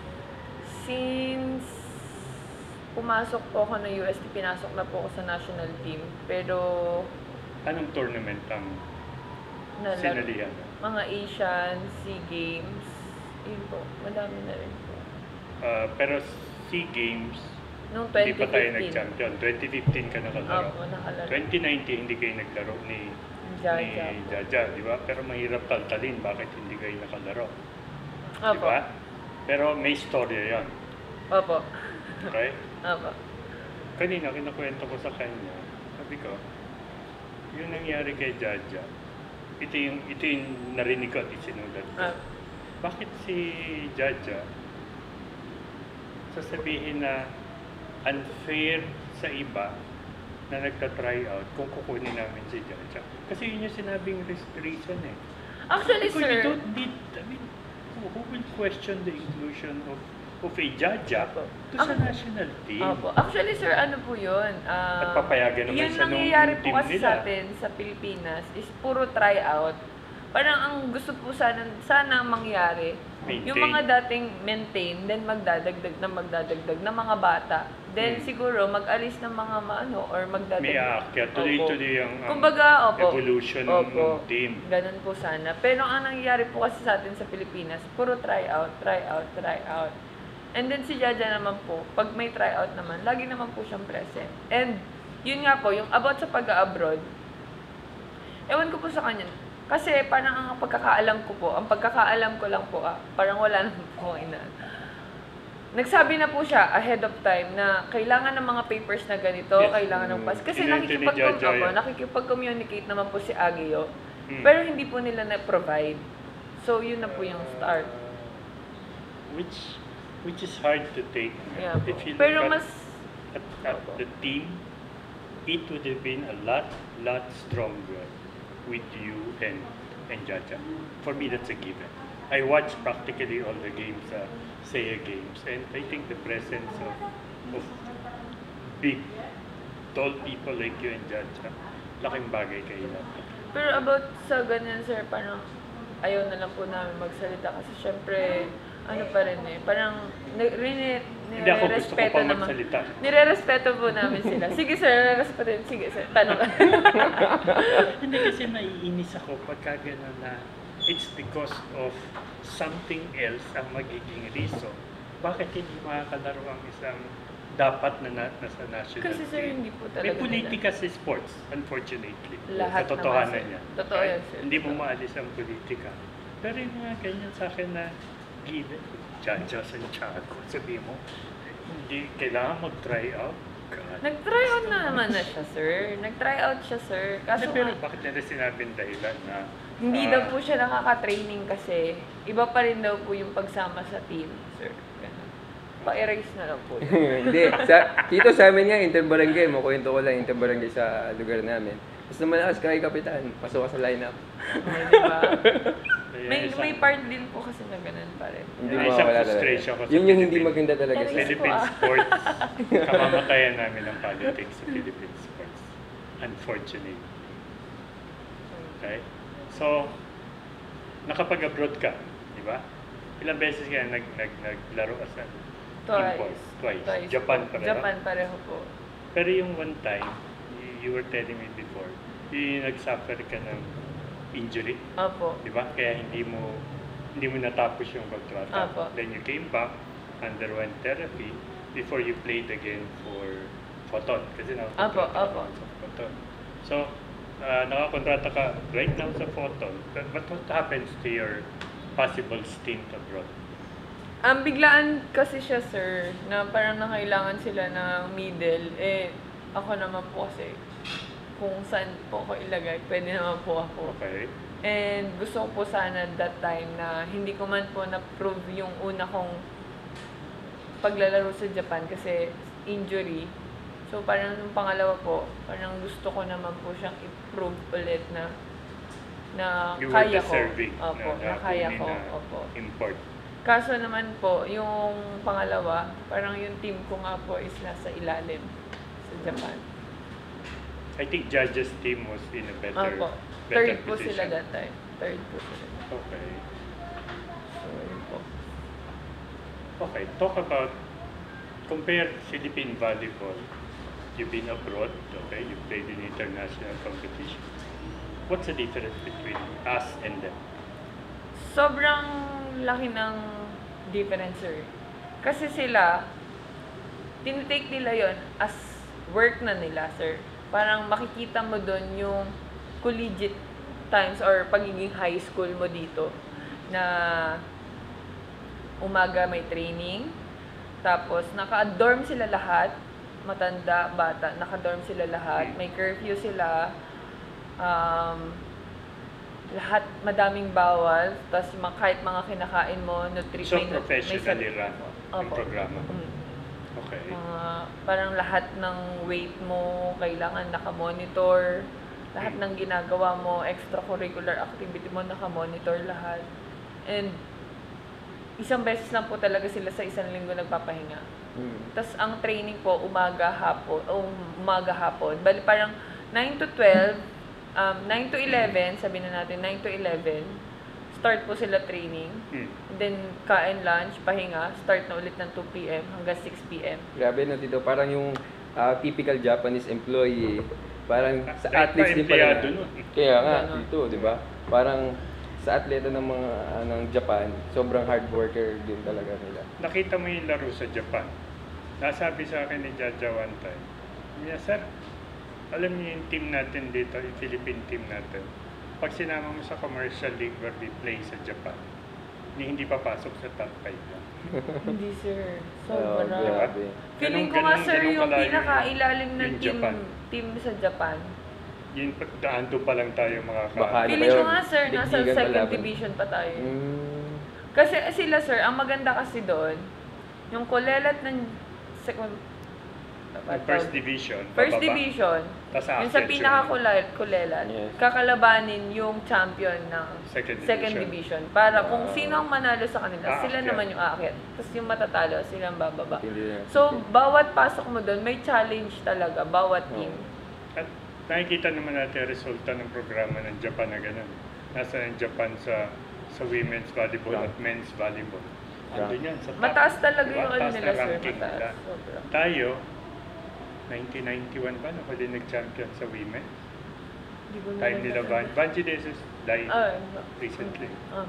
Since pumasok po ako ng U S T, pinasok na po ako sa national team. Pero, Anong tournament ang nalaro, sinalihan? mga Asian, SEA Games, yun po, madami na rin po. Ah, pero SEA Games, Noong hindi twenty pa tayo fifteen. nag-champion. twenty fifteen ka nakalaro. Opo, nakalaro. twenty nineteen hindi kayo naglaro ni Jaja. ni Jaja, di ba? Pero mahirap taltalin bakit hindi kayo nakalaro. Di Opo. ba? Pero may storya yan. Opo. Okay? Opo. Kanina, kinukwento ko sa kanya, sabi ko, yung nangyari kay Jaja, ito yung, ito yung narinig ko at isinulat ko. Ah. Bakit si Jaja sasabihin na unfair sa iba na nagta-try out kung kukunin namin si Jaja? Kasi yun yung sinabing reason eh. Actually, Because you sir, don't need, I mean, who who will question the inclusion of of a Jaja Opo. to sa Ang- national team? Opo. Actually, sir, ano po yun? ah, At papayagan naman yun siya nung nangyayari po team kasi nila. sa atin sa Pilipinas is puro tryout. Parang ang gusto po sana, sana mangyari, Maintain. yung mga dating maintain, then magdadagdag na magdadagdag na mga bata. Then Hmm. siguro mag-alis ng mga maano or magdadagdag. May aakyat, tuloy-tuloy ang, ang Kumbaga, opo. evolution ng, Opo. ng team. Ganun po sana. Pero ang nangyayari po kasi sa atin sa Pilipinas, puro tryout, tryout, tryout. And then si Jaja naman po, pag may tryout naman, lagi naman po siyang present. And yun nga po, yung about sa pag-abroad, ewan ko po sa kanya. Kasi parang ang pagkakaalam ko po, ang pagkakaalam ko lang po, ah, parang wala naman po akong ina. Nagsabi na po siya ahead of time na kailangan ng mga papers na ganito, Yes. kailangan ng pass. Kasi Inente ni nakikipag Jaja ako, yan. nakikipag-communicate naman po si Agio. Hmm. Pero hindi po nila na-provide. So, yun na po yung start. Which which is hard to take. Yeah po. If you Pero look mas, at, at, at the team, it would have been a lot, lot stronger with you and and Jaja. For me, that's a given. I watched practically all the games, uh, S E A games, and I think the presence of, of big, tall people like you and Jaja, laking bagay kayo natin. pero about sa ganyan, sir, parang ayaw na lang po namin magsalita kasi syempre, ano pa rin eh, parang ni- rini- Hindi ako gusto ko nire-respeto pa naman. magsalita. Nire-respeto po namin sila. Sige sir, nire-respeto. Sige sir, tanong. Hindi kasi naiinis ako pagka gano'n na it's because of something else ang magiging reason. Bakit hindi makakalaro ang isang dapat na, na nasa national Kasi sir, team? hindi po May talaga politika sa sports, unfortunately. Lahat Katotohanan naman, sir. niya. Totoo yan, sir. Hindi mo Totoo. maalis ang politika. Pero yung mga ganyan sa akin na given, Jaja Santiago, sabi mo, hindi kailangan mag-try out. God. Nag-try out na naman na siya, sir. Nag-try out siya, sir. Kaso Hindi, pero nga, bakit nila sinabing dahilan na hindi ah, daw po siya nakaka-training kasi iba pa rin daw po yung pagsama sa team, sir. Ganun. Pa-erase na lang po. Hindi. Sa, dito sa amin nga, interbarangay. Makwento ko lang interbarangay sa lugar namin. Gusto mo malakas kay Kapitan. Pasok ka sa lineup. Oh, di ba? kaya May, isang- may part din po kasi na ganun pa rin. Hindi Ay, mo isang wala talaga. frustration ko sa Yun yung hindi Philippines. maganda talaga Pero sa isa- Philippine Ah. sports, kamamatayan namin ang politics sa Philippine sports. Unfortunately. Okay? So, nakapag-abroad ka, di ba? Ilang beses ka nag, nag, naglaro as a Twice. import? Twice. Twice Japan po. pareho? Japan pareho po. Pero yung one time, you, you were telling me before, yung nag-suffer ka ng injury, Opo. di ba? Kaya hindi mo hindi mo natapos yung kontrata. Apo. Then you came back, underwent therapy before you played again for Photon. Kasi Apo, nakakontrata apo. ka sa Photon. So, uh, nakakontrata ka right now sa Photon. But, but what happens to your possible stint abroad? Ang biglaan kasi siya, sir, na parang nakailangan sila ng middle. Eh, ako naman po kasi kung saan po ako ilagay, pwede naman po ako. Okay. And gusto ko po sana that time na hindi ko man po na-prove yung una kong paglalaro sa Japan kasi injury. So parang yung pangalawa po, parang gusto ko naman po siyang i-prove ulit na na You were kaya ko. deserving Opo, na, na kaya kunin ko. na Opo. import. Kaso naman po, yung pangalawa, parang yung team ko nga po is nasa ilalim sa Japan. I think Judge's team was in a better, Opo. better Third po position. sila that time. Third po sila. Okay. So, yun po. Okay, talk about, compare Philippine volleyball. You've been abroad, okay? You played in international competition. What's the difference between us and them? Sobrang laki ng difference, sir. Kasi sila, tinitake nila yon as work na nila, sir. Parang makikita mo doon yung collegiate times or pagiging high school mo dito na umaga may training, tapos naka-dorm sila lahat, matanda, bata, naka-dorm sila lahat, may curfew sila, um, lahat madaming bawal, tapos mga, kahit mga kinakain mo, nutri- So may, nut- may professionally sal- run yung Opo. programa. Mm. Okay. Mga, parang lahat ng weight mo, kailangan nakamonitor, lahat ng ginagawa mo, extracurricular activity mo, nakamonitor lahat. And isang beses lang po talaga sila sa isang linggo nagpapahinga. Mm. Tapos ang training po umaga hapon, o umaga hapon. Bali parang nine to twelve, um, nine to eleven, sabi na natin nine to eleven, start po sila training. Hmm. Then kain lunch, pahinga, start na ulit ng two p.m. hanggang six p.m. Grabe no, Tito. Parang yung ah, typical Japanese employee, parang sa Kahit athletes pa din pala. empleyado nun. Kaya nga, Ganon. dito, di ba? Parang sa atleta ng mga ah, ng Japan, sobrang hard worker din talaga nila. Nakita mo yung laro sa Japan. Nasabi sa akin ni Jaja one time, niya, sir, alam niyo yung team natin dito, yung Philippine team natin, pag sinama mo sa commercial league where we play sa Japan, hindi, hindi papasok sa top five lang. Hindi sir, Oh, sobra. grabe. Feeling ko Ganun- nga ganun- sir, ganun yung kalayo pinakailalim na yung team Japan. team sa Japan. Yun, daan doon pa lang tayo makaka... Baka ano Feeling ba ko yun? nga sir, nasa Dikdigan second kalaban. division pa tayo. Mm. Kasi sila sir, ang maganda kasi doon, yung kulelat ng second, Yung first division, first bababa. division, Tas yung sa aakyat pinakakulelat, Yes. kakalabanin yung champion ng Second second division. division. Para Wow. kung sino ang manalo sa kanila, sila Aakyat. naman yung aakyat. Tapos yung matatalo, sila ang bababa. Hindi na. So, bawat pasok mo doon, may challenge talaga, bawat team. At nakikita naman natin ang resulta ng programa ng Japan na gano'n. Nasa ang Japan sa sa women's volleyball at men's volleyball. Andun yan sa top. Mataas talaga Diba? yung ano Taas nila, na sir. ranking Mataas. nila. Sobra. Tayo, nineteen ninety-one ba, nakuli nag-champion sa women? Hindi ko Time nila Van, Vanji Desus died Ah, recently. ah.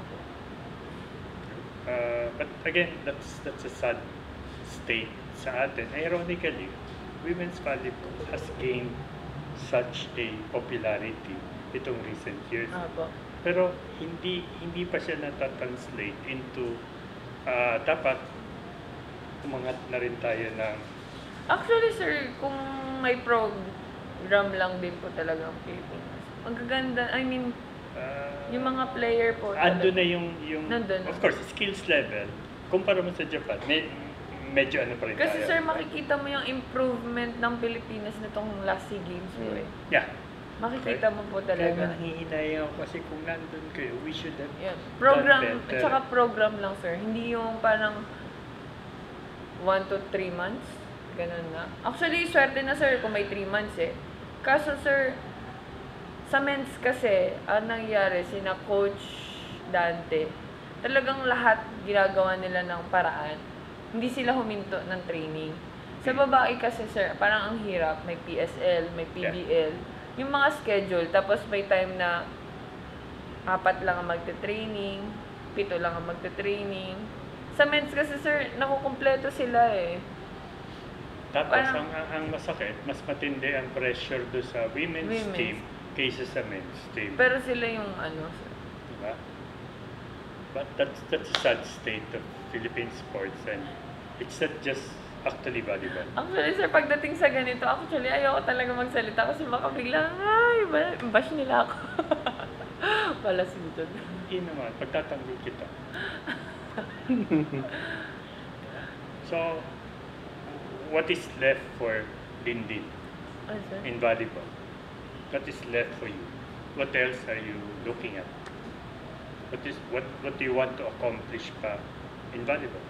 Uh, but again, that's that's a sad state sa atin. Ironically, women's volleyball has gained such a popularity itong recent years. Ah, po. Pero hindi hindi pa siya nata-translate into uh, dapat umangat na rin tayo ng Actually, sir, kung may program lang din po talaga ang Pilipinas. Magaganda, I mean, uh, yung mga player po ando talaga. na yung yung Nandun na. of course skills level kumpara mo sa Japan med, medyo ano pa rin Kasi tayo. sir, makikita mo yung improvement ng Pilipinas nitong last SEA Games po Mm. eh. Yeah. Makikita mo po Kaya nga talaga. nangihinayang ako kasi kung nandun kayo, we should have Yan. Program, done better. at saka program lang sir. Hindi yung parang one to three months. Ganun na. Actually, swerte na sir kung may three months eh. Kaso sir, sa men's kasi, ang nangyari, sina Coach Dante, talagang lahat ginagawa nila ng paraan. Hindi sila huminto ng training. Sa babae kasi sir, parang ang hirap. May P S L, may P B L. Yung mga schedule, tapos may time na apat lang ang magte-training, pito lang ang magte-training. Sa men's kasi sir, nakukumpleto sila eh. Tapos Parang- ang, ang, ang masakit, mas matindi ang pressure do sa women's, Women's. team kaysa sa men's team. Pero sila yung ano, sir. Diba? But that's that's a sad state of Philippine sports, and it's not just Actually, volleyball. Actually, sir, pagdating sa ganito, actually, ayoko talaga magsalita kasi baka biglang, ay, ba- bash nila ako. Wala sunod. Hindi naman, pagtatanggol kita. So, what is left for Dindin Ano, sir? in volleyball? What is left for you? What else are you looking at? What is what what do you want to accomplish pa in volleyball?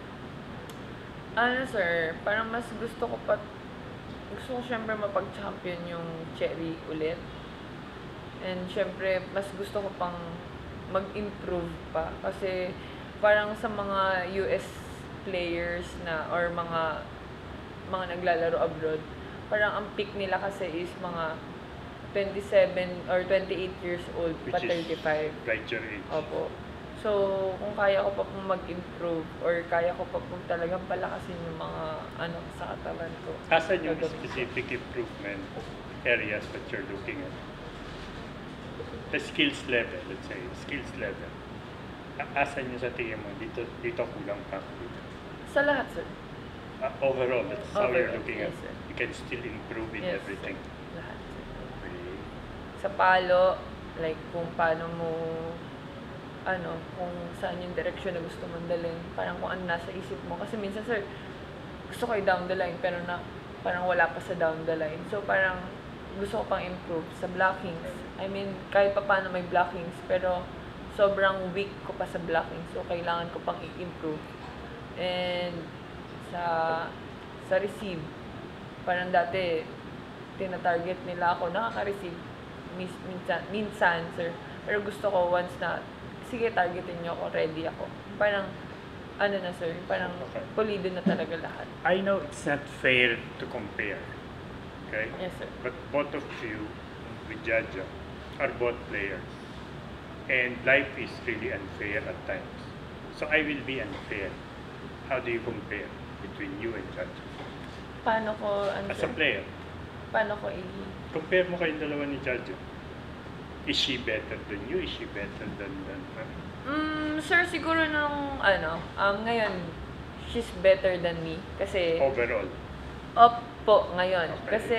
Ano, sir, parang mas gusto ko pa, gusto ko syempre mapag-champion yung Cherry ulit. And syempre, mas gusto ko pang mag-improve pa. Kasi parang sa mga U S players na, or mga mga naglalaro abroad, parang ang peak nila kasi is mga twenty-seven or twenty-eight years old, pa Which is thirty-five. right your age. Opo. So, kung kaya ko pa pong mag-improve or kaya ko pa pong talagang palakasin yung mga ano sa katawan ko. Asan yung gagawin ko. specific improvement areas that you're looking at? The skills level, let's say, skills level. A- Asan yung sa tingin mo? Dito, dito kulang pa. Dito. Sa lahat, sir. Uh, overall, that's how you're Overall, looking yes, at. sir. You can still improve in Yes, everything. sir. Lahat, sir. Okay. Sa palo, like kung paano mo, ano, kung saan yung direction na gusto mong dalhin. Parang kung ano nasa isip mo. Kasi minsan, sir, gusto ko i-down the line, pero na, parang wala pa sa down the line. So, parang gusto ko pang improve sa blockings. I mean, kahit pa paano may blockings, pero sobrang weak ko pa sa blocking. So, kailangan ko pang i-improve. And sa sa receive, parang dati, tina-target nila ako, nakaka-receive mis- minsan, minsan, sir. Pero gusto ko once na, sige, targetin nyo ako, ready ako. Parang, ano na, sir, parang Okay. pulido na talaga lahat. I know it's not fair to compare. Okay? Yes, sir. But both of you with Jaja are both players. And life is really unfair at times. So I will be unfair. How do you compare between you and Jaja? Paano ko, ano, As sir? a player, Paano ko i... compare mo kayong dalawa ni Jaja. Is she better than you? Is she better than, than her? Mm, sir, siguro nung, ano, um, ngayon, she's better than me. Kasi, Overall. opo, ngayon. Okay. Kasi,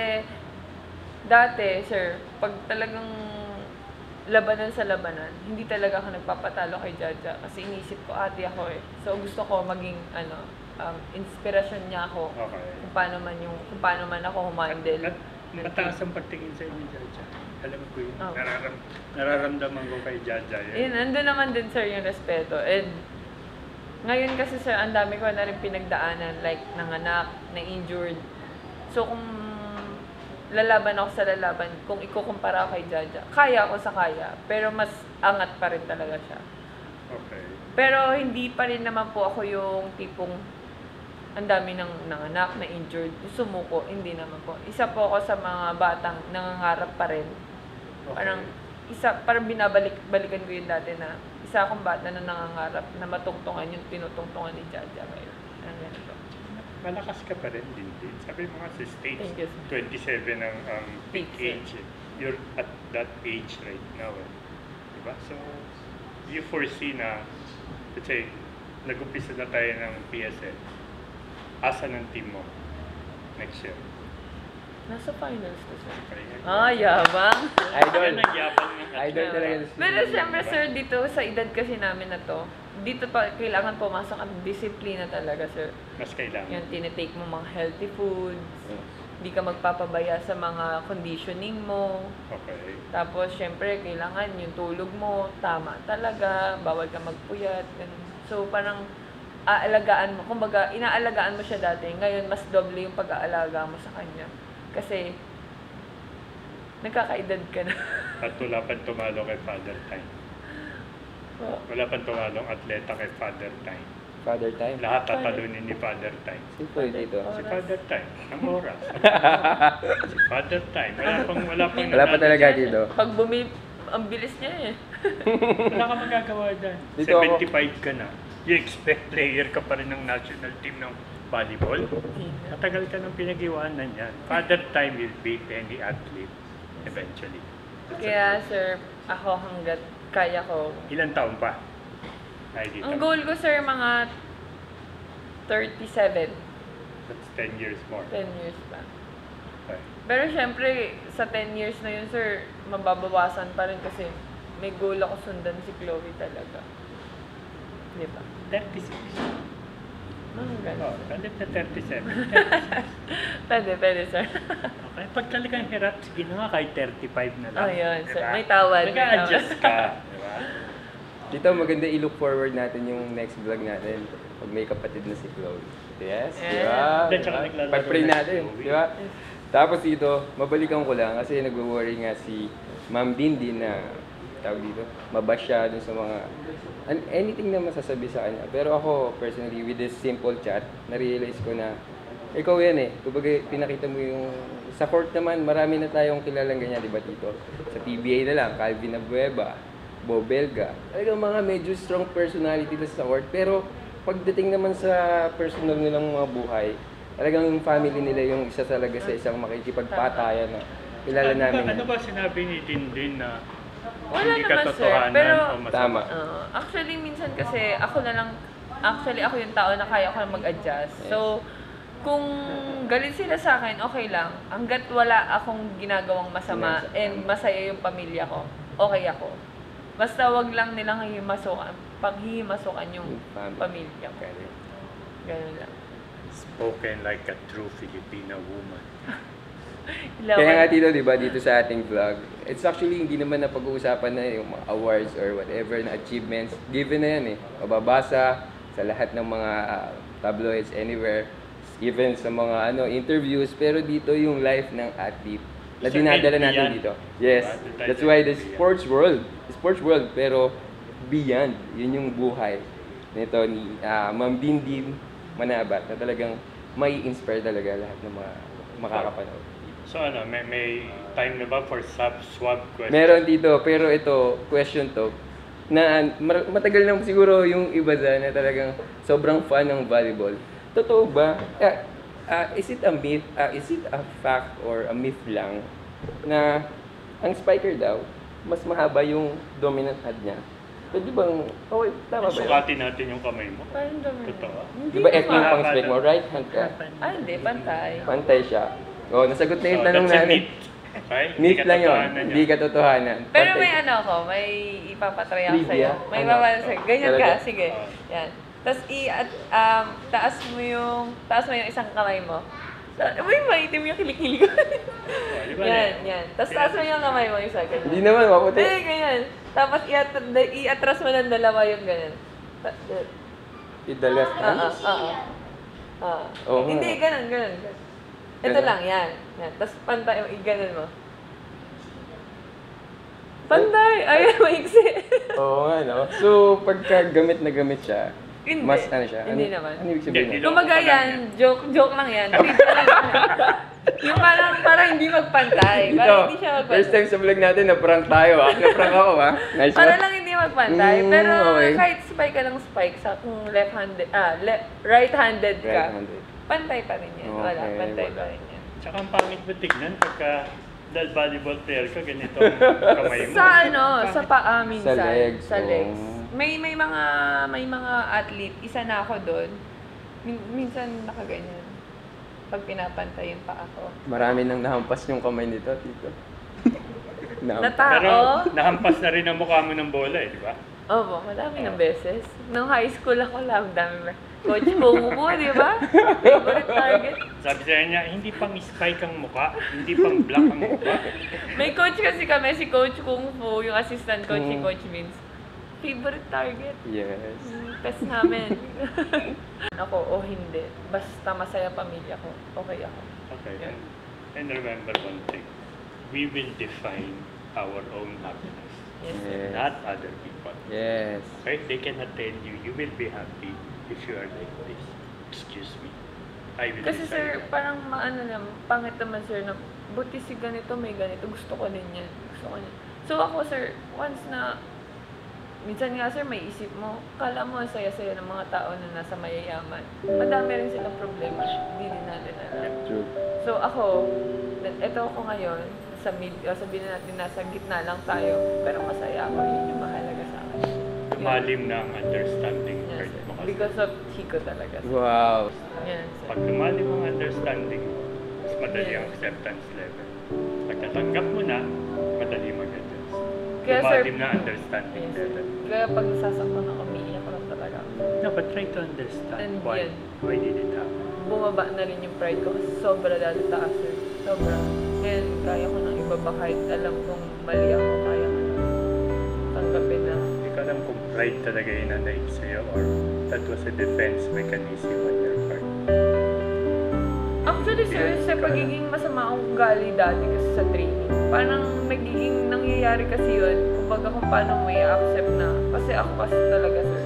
dati, sir, pag talagang labanan sa labanan, hindi talaga ako nagpapatalo kay Jaja. Kasi inisip ko, ate ako eh. So, gusto ko maging, ano, um, inspirasyon niya ako. Okay. Kung paano man yung, kung paano man ako humandle. At mataas ang pagtingin sa inyo, Jaja. Alam ko yun. Oh. Nararam, nararamdaman ko kay Jaja Yun, yun. nandun naman din, sir, yung respeto. And, ngayon kasi, sir, ang dami ko na rin pinagdaanan, like, nanganak, na-injured. So, kung lalaban ako sa lalaban, kung ikukumpara ako kay Jaja, kaya ako sa kaya, pero mas angat pa rin talaga siya. Okay. Pero, hindi pa rin naman po ako yung tipong ang dami ng nanganak, na-injured, sumuko, hindi naman po. Isa po ako sa mga batang nangangarap pa rin. Okay. Parang, isa, parang binabalik-balikan ko yun dati na isa akong bata na nangangarap na matungtungan yung tinutungtungan ni Jaja ngayon. Ang ganito. Malakas ka pa rin din din. Sabi mo nga sa stage, Thank you, sir. twenty-seven ang ang peak Peak, age. sir. eh. You're at that age right now. Eh. Diba? So, you foresee na, let's say, nag-umpisa na tayo ng P S L. Asa ng team mo next year? Nasa finals to, sir. Okay. Ah, yabang. Idol. Yan ang yabang ng Idol atleta. talaga. Pero siyempre, sir, dito sa edad kasi namin na to, dito pa kailangan pumasok ang disiplina talaga, sir. Mas kailangan. Yung tinitake mo mga healthy foods, hindi ka magpapabaya sa mga conditioning mo. Okay. Tapos, syempre, kailangan yung tulog mo, tama talaga, bawal ka magpuyat, ganun. So, parang, aalagaan mo, kumbaga, inaalagaan mo siya dati, ngayon, mas doble yung pag-aalaga mo sa kanya. Kasi, nagkakaedad ka na. At wala pang tumalo kay Father Time. Wala pang tumalong atleta kay Father Time. Father time. Lahat tatalunin ni Father Time. Sino dito? Si Father Time, ang oras. Si Father Time, wala pang wala pang Wala pa talaga dito. Pag bumi, ang bilis niya eh. Wala ka magagawa dyan. Dito ako- seventy-five ka na. You expect player ka pa rin ng national team ng volleyball? Matagal ka nang pinag-iwanan yan. Father Time will beat any athlete eventually. That's Kaya, a- sir, ako hanggat kaya ko. Ilan taon pa? Ay, dito. Ang goal ko, sir, mga thirty-seven. That's ten years more. ten years pa. Okay. Pero syempre, sa ten years na yun, sir, mababawasan pa rin kasi may goal ako sundan si Chloe talaga. Di ba? thirty-six. Mga Oh, ganun. pwede na thirty-seven. Pwede, pwede, sir. Okay, pag talagang hirap, sige na nga kahit thirty-five na lang. Oh, yun, sir. Diba? May tawad, may Nag-a-adjust tawad. ka. Diba? Dito, maganda i-look forward natin yung next vlog natin. Pag may kapatid na si Chloe. Yes, Yeah. di ba? Hindi, tsaka naglalaro Pag-pray na si natin, Chloe. di ba? Tapos dito, mabalikan ko lang kasi nagwo-worry nga si Ma'am Bindi na tawag dito, mabash siya dun sa mga an- anything na masasabi sa kanya. Pero ako, personally, with this simple chat, na-realize ko na ikaw yan eh. Kumbaga, pinakita mo yung sa court naman, marami na tayong kilalang ganyan, di ba dito? Sa P B A na lang, Calvin Abueva, Bo Belga. Talagang mga medyo strong personality na sa court. Pero pagdating naman sa personal nilang mga buhay, talagang yung family nila yung isa talaga sa isang makikipagpatayan na kilala Ano namin. ba, ano yan. ba sinabi ni Dindin na Wala hindi naman, sir. katotohanan Pero, o masama? Tama. Uh, actually, minsan kasi ako na lang, actually ako yung tao na kaya ko na mag-adjust. So, kung galit sila sa akin, okay lang. Hanggat wala akong ginagawang masama Yes. and masaya yung pamilya ko, okay ako. Basta wag lang nilang hihimasukan, paghihimasukan yung Family. pamilya ko. Correct. Ganun lang. Spoken like a true Filipina woman. Kaya nga dito, di ba, dito sa ating vlog, it's actually hindi naman na pag-uusapan na yung mga awards or whatever na achievements. Given na yan eh. Mababasa sa lahat ng mga uh, tabloids anywhere, even sa mga ano interviews, pero dito yung life ng athlete na So, dinadala and natin beyond. dito. Yes, Diba? that's why the Beyond. sports world, sports world, pero beyond, yun yung buhay nito ni uh, Ma'am Dindin Manabat na talagang may inspire talaga lahat ng mga makakapanood. So ano, may, may time na ba for sub swab question? Meron dito, pero ito, question to, na mar- matagal na siguro yung iba dyan na talagang sobrang fan ng volleyball. Totoo ba? Uh, uh, is it a myth, uh, is it a fact or a myth lang na ang spiker daw, mas mahaba yung dominant hand niya? Pwede bang, okay, tama ba yun? Sukatin natin yung kamay mo. Parang dumi. Totoo. Hindi Di ba ek yung naman. pang spike mo? Right hand ka? Ah, hindi. Pantay. Pantay siya. Oh, nasagot na yung So, tanong that's a namin. myth. Okay? Myth lang yun. katotohanan Hindi yan. katotohanan. Pero Pantay may siya. ano ako, may ipapatry ako Trivia? sa'yo. May Ano? ipapatry sa'yo. Ganyan ka, Talaga? sige. Oo. Yan. Tapos i at um, taas mo yung taas mo yung isang kamay mo. Ta- Uy, maitim yung kilikili ko. Oh, di ba yan, na- yan. Tapos taas mo yung kamay mo isa, ganyan. Hindi naman, maputi. Hindi, ganyan. Tapos i-at- i-atras mo ng dalawa yung ganyan. Ta- uh, With the left Oo, hand? oo. Oo. Oo nga. Hindi, ganun, ganun. ganun. Ito Ganun? lang, yan. yan. Tapos pantay, i-ganun mo. Pantay! Ay, maiksi. Oo nga, no? So, pagka gamit na gamit siya, Hindi. mas ano siya? Hindi ano, naman. Ano ibig sabihin? Hindi, nun? Kumbaga Loko pa lang yan, joke, joke lang yan. Trip lang yan. Yung parang, parang hindi magpantay. Dito, Parang hindi siya first magpantay. time sa vlog natin, na-prank tayo ah. Na-prank ako ah. Nice Para one. lang hindi magpantay. Mm, Pero okay. kahit spike ka ng spike sa kung left-handed, ah, left, right-handed ka, Right-handed. pantay pa rin yan. Wala, Okay, pantay wala. pa rin yan. Tsaka ang pangit mo tignan pagka dahil volleyball player ka, ganito ang kamay mo. Sa ano, sa paa minsan. Sa legs, Sa legs. oh. May may mga may mga athlete, isa na ako doon. Min- minsan nakaganyan. Pag pinapantay yung paa ko. Marami nang nahampas yung kamay nito, tito. Na Nahampas. tao? Pero nahampas na rin ang mukha mo ng bola eh, di ba? Opo, madami ng beses. Nung high school ako lang, dami ba? Coach Kung Fu, di ba? Favorite target. Sabi sa niya, hindi pang spike ang mukha, hindi pang black ang mukha. May coach kasi kami, si Coach Kung Fu, yung assistant coach ni Mm. Coach Vince. Favorite target. Yes. Mm, Test namin. Ako, o hindi. Basta masaya pamilya ko, okay ako. Okay. Yeah. And remember one thing, we will define our own happiness, Yes. Yes. not other people. Yes. Okay? They cannot tell you, you will be happy if you are like this. Excuse me. I will Kasi decide sir, that. parang maano lang, pangit naman sir na buti si ganito may ganito, gusto ko din yan. Gusto ko yan. So ako sir, once na, minsan nga sir, may isip mo, kala mo ang saya-saya ng mga tao na nasa mayayaman. Madami rin silang problema, hindi din natin alam. True. So ako, eto ako ngayon, sa mid, o sabihin na natin nasa gitna lang tayo, pero masaya ako, yun yung mahalaga sa akin. Lumalim na ang understanding Yes, part sir. mo because of Chico talaga. Wow. Yan, sir. Pag lumalim ang understanding mo, mas madali ang Yes. acceptance level. Pag natanggap mo na, madali mag-adjust. Kaya, sir, Lumalim na understanding Yes. level. Kaya pag nasasaktan ako, umiiyak ko lang talaga. No, but try to understand And why. yan. Why did it happen? Bumaba na rin yung pride ko kasi sobra lalo taas, sir. Sobra. Ngayon, kaya ko nang ibaba kahit alam kong mali ako, kaya ko nang tanggapin na. Hindi ko alam kung pride talaga yung nanaig sa'yo or that was a defense mechanism on your part. Actually, sir, sa pagiging masama akong ugali dati kasi sa training, parang nagiging nangyayari kasi yun, kumbaga kung paano may accept na. Kasi ako kasi talaga, sir.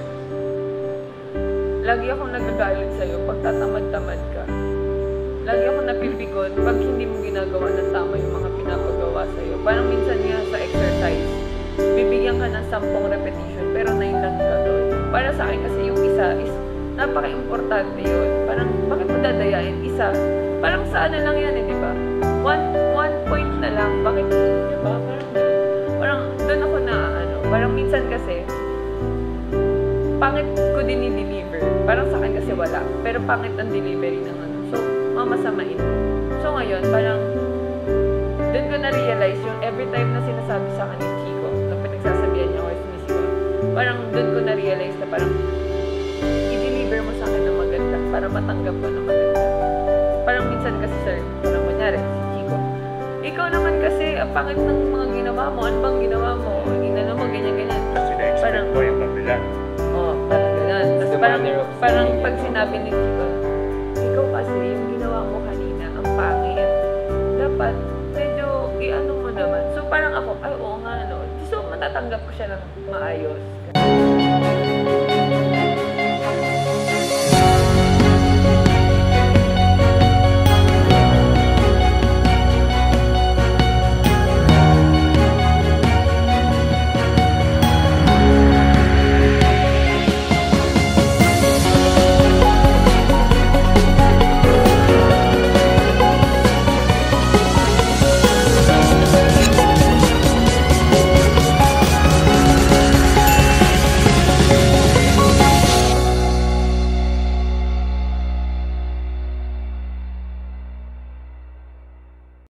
Lagi akong nagagalit sa'yo pag tatamad-tamad ka. Lagi akong napipigon pag hindi mo ginagawa ng tama yung mga pinapagawa sa'yo. Parang minsan nga sa exercise, bibigyan ka ng sampung repetition pero nine lang gagawin. Para sa akin kasi yung isa is napaka-importante yun. Parang bakit mo dadayain? Isa. Parang sa ano lang yan eh, di ba? One, one point na lang. Bakit? Di ba? Parang ganun. Parang doon ako na ano. Parang minsan kasi, pangit ko din i-deliver. Parang sa akin kasi wala. Pero pangit ang delivery ng ano. So, mamasamain. So ngayon, parang doon ko na-realize yung every time na sinasabi sa akin ni Chico, na pinagsasabihan niya ako is Miss Ko, parang doon ko na-realize na parang i-deliver mo sa akin na maganda para matanggap ko na maganda. Parang minsan kasi, sir, parang kunyari, si Chico, ikaw naman kasi, ang pangit ng mga ginawa mo. Ano bang ginawa mo? Inano mo, ganyan-ganyan. Kasi na-expect Parang- ko yung kabila. Oo, parang gano'n. Tapos The parang, manner of parang saying it. pag sinabi ni Chico, ikaw kasi yung ginawa mo kanina, ang pangit. Dapat, medyo i-ano mo naman. So parang ako, ay oo nga, no. So matatanggap ko siya ng maayos.